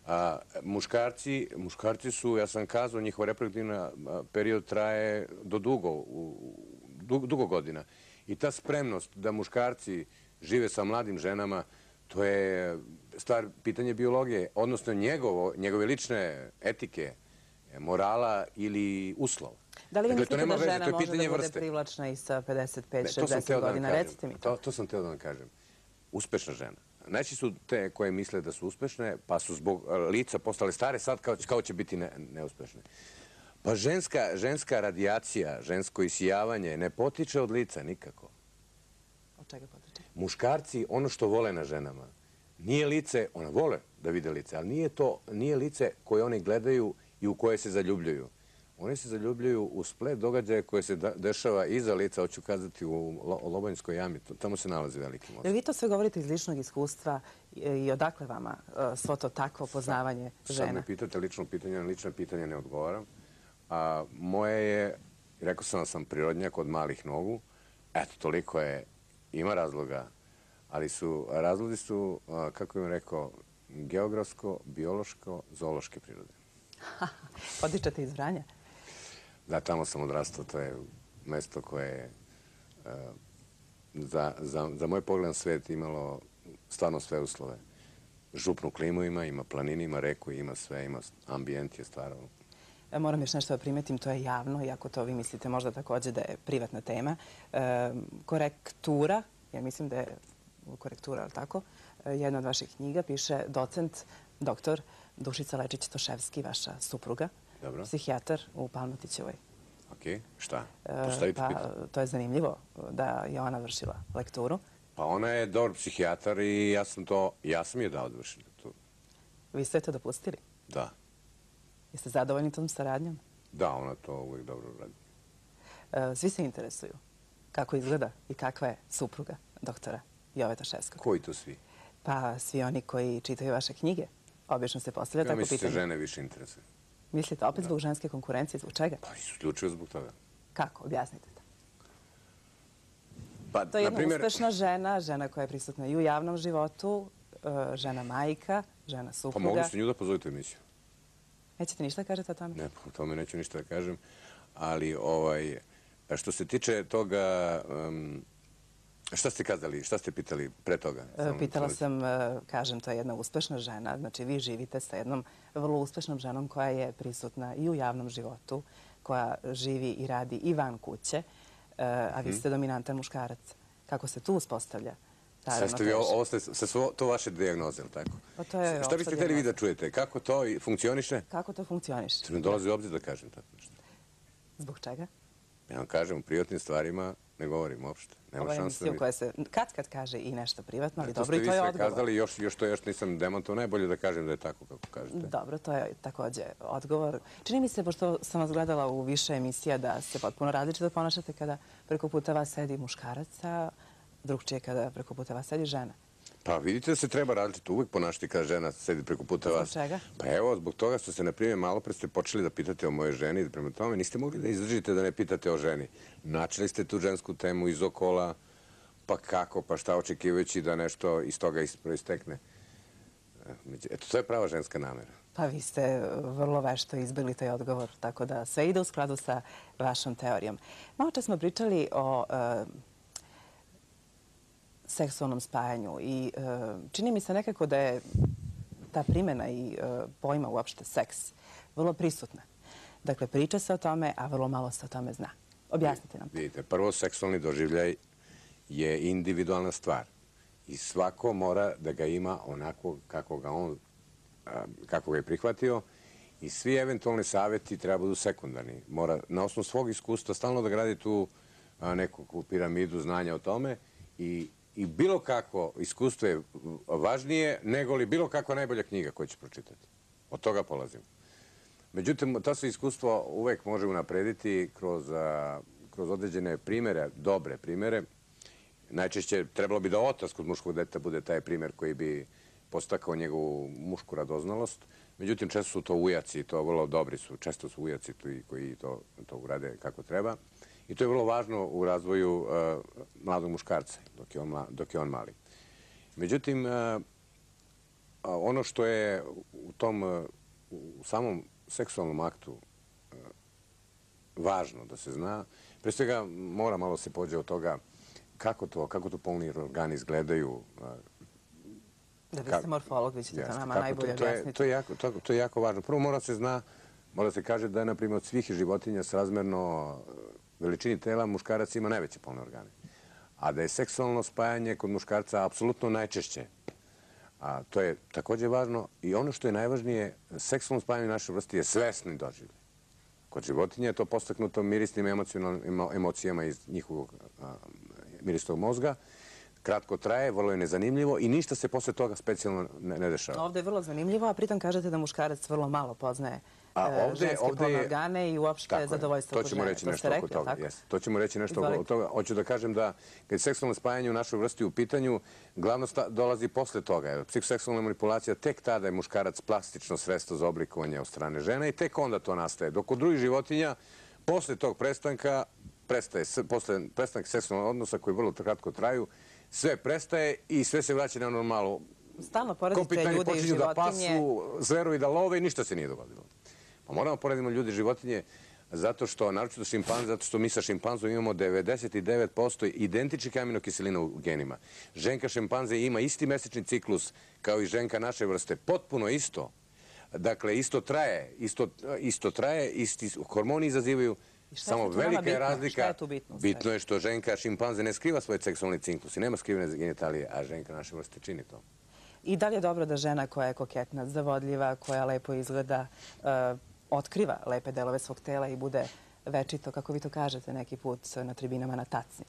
Muškarci su, ja sam kazao, njihov reproduktivni period traje do dugo, dugo godina. I ta spremnost da muškarci žive sa mladim ženama, to je stvar pitanje biologije, odnosno njegovo, njegove lične etike, morala ili uslova. Da li vi Dakle, to mislite nema da veze, žena to je može da pitanje bude vrste. privlačna i sa pedeset pet Ne, to sam šezdeset hteo da vam godina? kažem. Recite mi to. To, to sam hteo da vam kažem. Uspešna žena. Najčešće su te koje misle da su uspešne, pa su zbog lica postale stare, sad kao, kao će biti ne, neuspešne. Pa ženska, ženska radijacija, žensko isijavanje ne potiče od lica nikako. Od čega potiče? Muškarci, ono što vole na ženama, nije lice, ona vole da vide lice, ali nije to, nije lice koje oni gledaju i u koje se zaljubljuju. Oni se zaljubljuju u splet događaja koje se dešava iza lica, hoću kazati, u Lobanjskoj jami. Tamo se nalazi veliki most. Jer vi to sve govorite iz ličnog iskustva i odakle vama svo to takvo poznavanje žena? Sad me pitate lično pitanje, na lične pitanje ne odgovaram. A moje je, rekao sam da sam prirodnjak od malih nogu, eto, toliko je, ima razloga, ali su, razlozi su, kako bih rekao, geografsko, biološko, zoološke prirode. Potičete iz Vranja? Da, tamo sam odrastao, to je mesto koje je za, za, za moj pogled na svet imalo stvarno sve uslove. Župnu klimu ima, ima planine, ima reku, ima sve, ima ambijent je stvarno. Moram još nešto da primetim, to je javno, iako to vi mislite možda takođe da je privatna tema. E, korektura, ja mislim da je korektura, ali tako, jedna od vaših knjiga piše docent, doktor Dušica Lečić-Toševski, vaša supruga, Dobro. Psihijatar u Palmotićevoj. Ok, šta? E, Postavite pa, pitanje. to je zanimljivo da je ona vršila lekturu. Pa ona je dobar psihijatar i ja sam to, ja sam je dao da vršim lekturu. Vi ste to dopustili? Da. Jeste zadovoljni tom saradnjom? Da, ona to uvijek dobro radi. E, svi se interesuju kako izgleda i kakva je supruga doktora Joveta Šeskog. Koji to svi? Pa svi oni koji čitaju vaše knjige. Obično se postavlja Ja tako mislim da pitanje. se žene više interesuju. Mislite opet zbog ženske konkurencije? Zbog čega? Pa isključivo zbog toga. Kako? Objasnite to. Pa, To je jedna naprimjer, uspešna žena, žena koja je prisutna i u javnom životu, e, žena majka, žena pa supruga. mogli ste nju da pozovete u emisiju. Nećete ništa da kažete o tome? Ne, o tome neću ništa da kažem. Ali, ovaj, što se tiče toga, um, šta ste kazali, šta ste pitali pre toga? E, Samo- Pitala samo- sam, e, kažem, to je jedna uspešna žena. Znači, vi živite sa jednom vrlo uspešnom ženom koja je prisutna i u javnom životu, koja živi i radi i van kuće, e, a Mhm. vi ste dominantan muškarac. Kako se tu uspostavlja ta Sad ste vi, ravnoteža? ovo ste, sve svo- to vaše dijagnoze, ili tako? Pa to je Šta biste opšta htjeli vi da dijagnoza. čujete? Kako to i funkcioniše? Kako to funkcioniše? To ne dolazi u obzir da kažem tako nešto. Zbog čega? Ja vam kažem, u privatnim stvarima ne govorim uopšte. Nema Ovo je šanse da emisija mi... u kojoj se kad kad kaže i nešto privatno, ali To dobro, ste i to vi je sve odgovor. kazali, još, još to još nisam demantovao. Najbolje da kažem da je tako kako kažete. Dobro, to je takođe odgovor. Čini mi se, pošto sam vas gledala u više emisija, da se potpuno različito ponašate kada preko puta vas sedi muškarac, a drugčije kada preko puta vas sedi žena. Pa vidite da se treba različito uvek ponašati kada žena sedi preko puta Zbog vas. čega? Pa evo, zbog toga što ste, na primjer, malo pre ste počeli da pitate o mojoj ženi, prema tome niste mogli da izdržite da ne pitate o ženi. Načeli ste tu žensku temu iz okola, pa kako, pa šta, očekivajući da nešto iz toga proistekne. Eto, to je prava ženska namera. Pa vi ste vrlo vešto izbjegli taj odgovor, tako da sve ide u skladu sa vašom teorijom. Malo čas smo pričali o e, seksualnom spajanju i e, čini mi se nekako da je ta primjena i e, pojma uopšte seks vrlo prisutna. Dakle, priča se o tome, a vrlo malo se o tome zna. Objasnite nam to. Vidite, prvo, seksualni doživljaj je individualna stvar i svako mora da ga ima onako kako ga on a, kako ga je prihvatio i svi eventualni savjeti treba budu sekundarni. Mora na osnovu svog iskustva stalno da gradi tu a, neku piramidu znanja o tome i, i bilo kako iskustvo je važnije nego li bilo kakva najbolja knjiga koju će pročitati. Od toga polazimo. Međutim, to se iskustvo uvek može unaprediti kroz, a, kroz određene primere, dobre primere. Najčešće trebalo bi da otac kod muškog deteta bude taj primjer koji bi postakao njegovu mušku radoznalost. Međutim, često su to ujaci, to vrlo dobri su, često su ujaci koji to, to urade kako treba. I to je vrlo važno u razvoju uh, mladog muškarca, dok je on, dok je on mali. Međutim, uh, ono što je u tom, uh, u samom seksualnom aktu uh, važno da se zna, pre svega mora malo se pođe od toga kako to, kako to polni organi izgledaju. Da, vi ste morfolog, vi ćete to nama najbolje objasniti. To je jako važno. Prvo mora se zna, mora se kaže da je, na primjer, od svih životinja srazmerno veličini tela muškarac ima najveće polne organe. A da je seksualno spajanje kod muškarca apsolutno najčešće. A to je također važno. I ono što je najvažnije, seksualno spajanje naše vrste je svesni doživljaj. Kod životinja je to postaknuto mirisnim emocijama iz njihovog miristog mozga. Kratko traje, vrlo je nezanimljivo i ništa se posle toga specijalno ne dešava. Ovdje je vrlo zanimljivo, a pritom kažete da muškarac vrlo malo poznaje ženske polne organe i uopšte zadovoljstvo kod žene. To ćemo reći nešto oko toga. To ćemo reći nešto oko toga. Hoću da kažem da kad je seksualno spajanje u našoj vrsti u pitanju, glavno dolazi posle toga. Psihoseksualna manipulacija, tek tada je muškarac plastično sredstvo za oblikovanje od strane žene i tek onda to nastaje. Dok kod drugih životinja, posle tog prestanka, posle prestanka seksualnog odnosa koji vrlo kratko traju, sve prestaje i sve se vraća na normalu. Stalno poredite ljude i životinje. Da pasu, zeru i da love i ništa se nije dogodilo. Pa moramo poredimo ljudi i životinje zato što, naročito šimpanze, zato što mi sa šimpanzom imamo devedeset devet posto identičnih aminokiselina u genima. Ženka šimpanze ima isti mesečni ciklus kao i ženka naše vrste. Potpuno isto. Dakle, isto traje. Isto traje, isti hormoni izazivaju. Samo velika je razlika. Bitno je što ženka šimpanze ne skriva svoj seksualni ciklus i nema skrivene genitalije, a ženka naše vrste čini to. I da li je dobro da žena koja je koketna, zavodljiva, koja lepo izgleda, otkriva lepe delove svog tela i bude večito, kako vi to kažete, neki put na tribinama na tacni?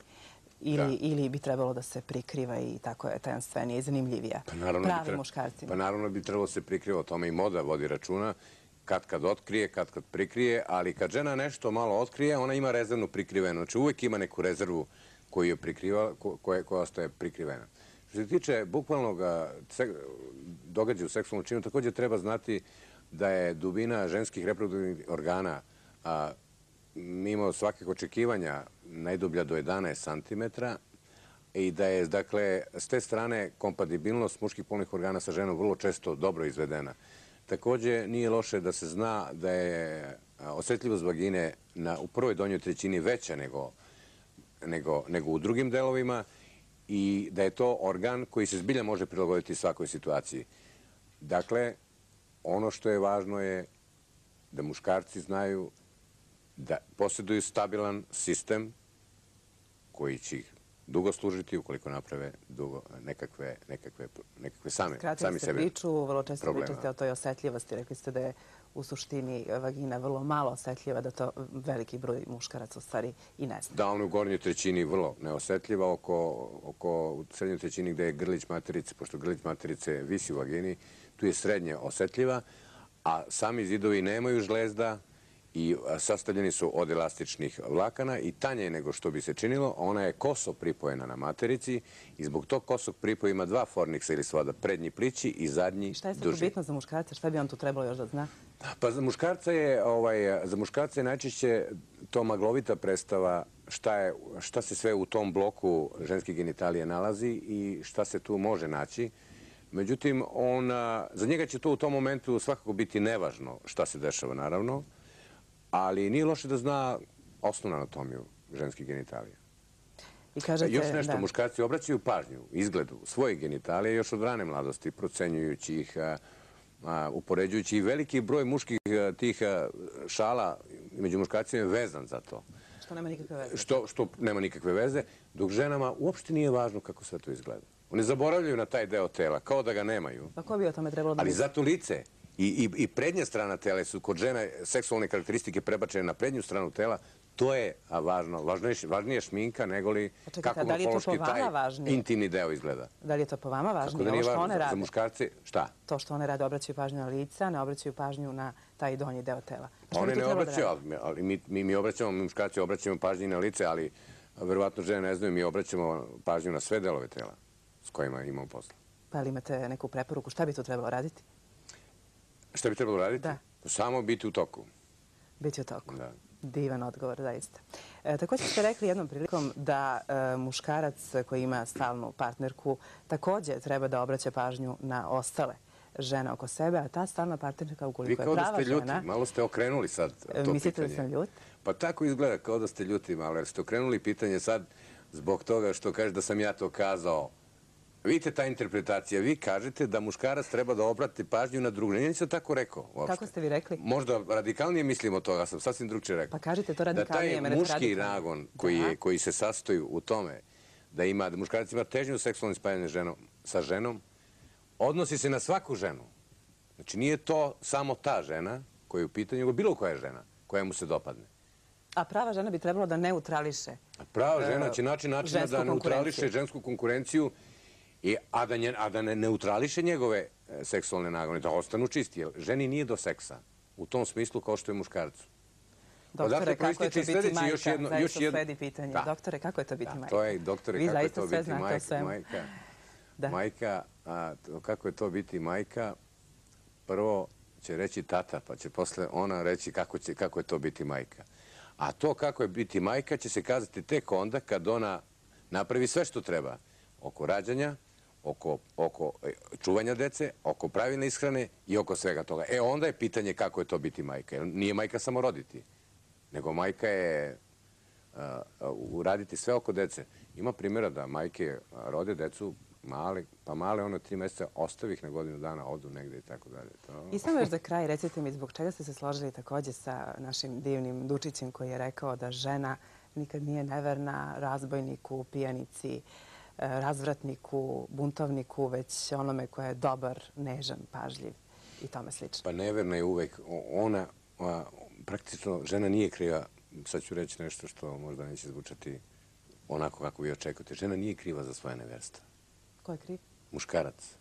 Ili bi trebalo da se prikriva i tako je tajanstvenije i zanimljivija pravim muškarcima? Pa naravno bi trebalo se prikriva, o tome i moda vodi računa. Kad kad otkrije, kad kad prikrije, ali kad žena nešto malo otkrije, ona ima rezervnu prikrivenu. Znači uvijek ima neku rezervu koju je prikriva, koja ostaje prikrivena. Što se tiče bukvalnog događaja u seksualnom činu, također treba znati da je dubina ženskih reproduktivnih organa mimo svakih očekivanja najdublja do jedanaest centimetara i da je, dakle, s te strane kompatibilnost muških polnih organa sa ženom vrlo često dobro izvedena. Također nije loše da se zna da je osjetljivost vagine u prvoj donjoj trećini veća nego u drugim delovima i da je to organ koji se zbilja može prilagoditi svakoj situaciji. Dakle, ono što je važno je da muškarci znaju da posjeduju stabilan sistem koji će ih dugo služiti ukoliko naprave nekakve sami sebe problema. Skratili ste priču, vrlo često pričate o toj osjetljivosti. Rekli ste da je u suštini vagina vrlo malo osjetljiva, da to veliki broj muškaraca u stvari i ne zna. Da, ona u gornjoj trećini vrlo neosjetljiva, oko srednjoj trećini gde je grlić materice, pošto grlić materice visi u vagini, tu je srednje osjetljiva, a sami zidovi nemaju žlezda i sastavljeni su od elastičnih vlakana i tanje je nego što bi se činilo. Ona je koso pripojena na materici i zbog tog kosog pripoja ima dva forniksa ili svoda, prednji plići i zadnji duži. Šta je sad bitno za muškarca? Šta bi on tu trebalo još da zna? Pa za muškarca je, za muškarca je najčešće to maglovita predstava šta se sve u tom bloku ženske genitalije nalazi i šta se tu može naći. Međutim, za njega će to u tom momentu svakako biti nevažno šta se dešava, naravno, ali nije loše da zna osnovnu anatomiju ženskih genitalija. Još nešto, muškarci obraćaju pažnju, izgledu svojih genitalija još od rane mladosti, procenjujući ih, upoređujući i veliki broj muških tih šala među muškarcima je vezan za to. Što nema nikakve veze. Što nema nikakve veze, dok ženama uopšte nije važno kako sve to izgleda. Oni zaboravljaju na taj deo tela, kao da ga nemaju. Pa ko bi o tome trebalo da ali zato lice i prednja strana tela su kod žena seksualne karakteristike prebačene na prednju stranu tela, to je važno. Važnije šminka nego li kako morfološki taj intimni deo izgleda. Da li je to po vama važnije? Ovo što one rade? Za muškarce, šta? To što one rade, obraćaju pažnju na lica, ne obraćaju pažnju na taj donji deo tela. One ne obraćaju, ali mi obraćamo, mi muškarci obraćamo pažnju na lice, ali verovatno žene ne znaju, mi obraćamo pažnju na sve delove tela s kojima imamo posla. Pa ali imate neku preporuku, šta bi to trebalo raditi? Šta bi trebalo raditi? Da. Samo biti u toku. Biti u toku. Da. Divan odgovor, zaista. Također ste rekli jednom prilikom da muškarac koji ima stalnu partnerku također treba da obraća pažnju na ostale žene oko sebe, a ta stalna partnerka ukoliko je prava žena... Vi kao da ste ljuti, malo ste okrenuli sad to pitanje. Mislite da sam ljut? Pa tako izgleda kao da ste ljuti malo, jer ste okrenuli pitanje sad zbog toga što kaže da sam ja to kazao. Vidite ta interpretacija, vi kažete da muškarac treba da obrati pažnju na drugu. Ja nisam tako rekao uopšte. Kako ste vi rekli? Možda radikalnije mislim od toga, ja sam sasvim drugčije rekao. Pa kažite to radikalnije. Da taj muški nagon koji se sastoji u tome da ima, da muškarac ima težnju seksualno spajanje sa ženom, odnosi se na svaku ženu. Znači nije to samo ta žena koja je u pitanju, nego bilo koja žena koja mu se dopadne. A prava žena bi trebalo da neutrališe Prava žena će naći načina da neutrališe žensku konkurenciju, a da ne neutrališe njegove seksualne nagone, da ostanu čisti. Jer ženi nije do seksa u tom smislu kao što je muškarcu. Doktore, kako je to biti majka? Zaista sledi pitanje. Doktore, kako je to biti majka? To je, doktore, kako je to biti majka? Majka, kako je to biti majka? Prvo će reći tata, pa će posle ona reći kako je to biti majka. A to kako je biti majka će se kazati tek onda kad ona napravi sve što treba. Oko rađanja, oko čuvanja dece, oko pravilne ishrane i oko svega toga. E onda je pitanje kako je to biti majka. Nije majka samo roditi, nego majka je uraditi sve oko dece. Ima primjera da majke rode decu male, pa male ono tri mjeseca, ostavi ih na godinu dana, odu negde i tako dalje. I samo još za kraj, recite mi zbog čega ste se složili također sa našim divnim Dučićem koji je rekao da žena nikad nije neverna razbojniku, pijanici, razvratniku, buntovniku, već onome koja je dobar, nežan, pažljiv i tome slično. Pa neverna je uvek. Ona, praktično, žena nije kriva, sad ću reći nešto što možda neće zvučati onako kako vi očekujete. Žena nije kriva za svoje neverstva. Ko je kriv? Muškarac.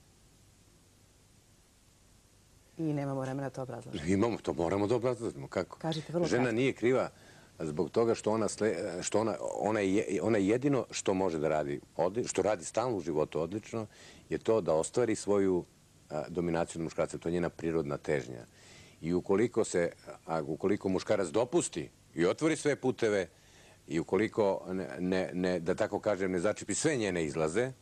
I nemamo vremena to obrazlažemo. Imamo, to moramo da obrazlažemo. Kako? Kažite vrlo Žena nije kriva zbog toga što ona jedino što može da radi, što radi stalno u životu odlično, je to da ostvari svoju dominaciju od muškarca. To je njena prirodna težnja. I ukoliko muškarac dopusti i otvori sve puteve i ukoliko, da tako kažem, ne začepi sve njene izlaze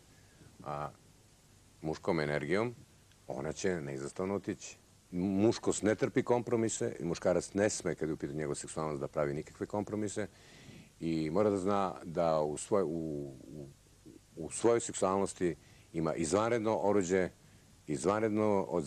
muškom energijom, ona će neizostavno otići. Muškost ne trpi kompromise i muškarac ne sme, kada je u pitanju njegov seksualnost, da pravi nikakve kompromise i mora da zna da u svojoj seksualnosti ima izvanredno oruđe, izvanredno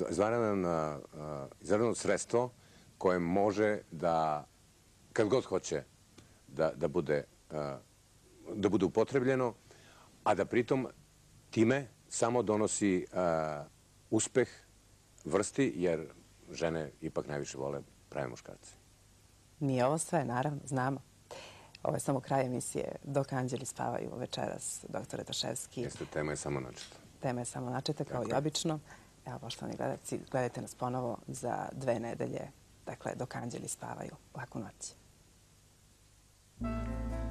sredstvo koje može da, kad god hoće, da bude upotrebljeno, a da pritom time samo donosi uspeh vrsti, jer žene ipak najviše vole prave muškarce. Nije ovo sve, naravno, znamo. Ovo je samo kraj emisije Dok anđeli spavaju večeras, doktore Toševski. Jeste, tema je samo načeta. Tema je samo načeta, kao i obično. Evo, poštovani gledalci, gledajte nas ponovo za dve nedelje. Dakle, Dok anđeli spavaju. Laku noć.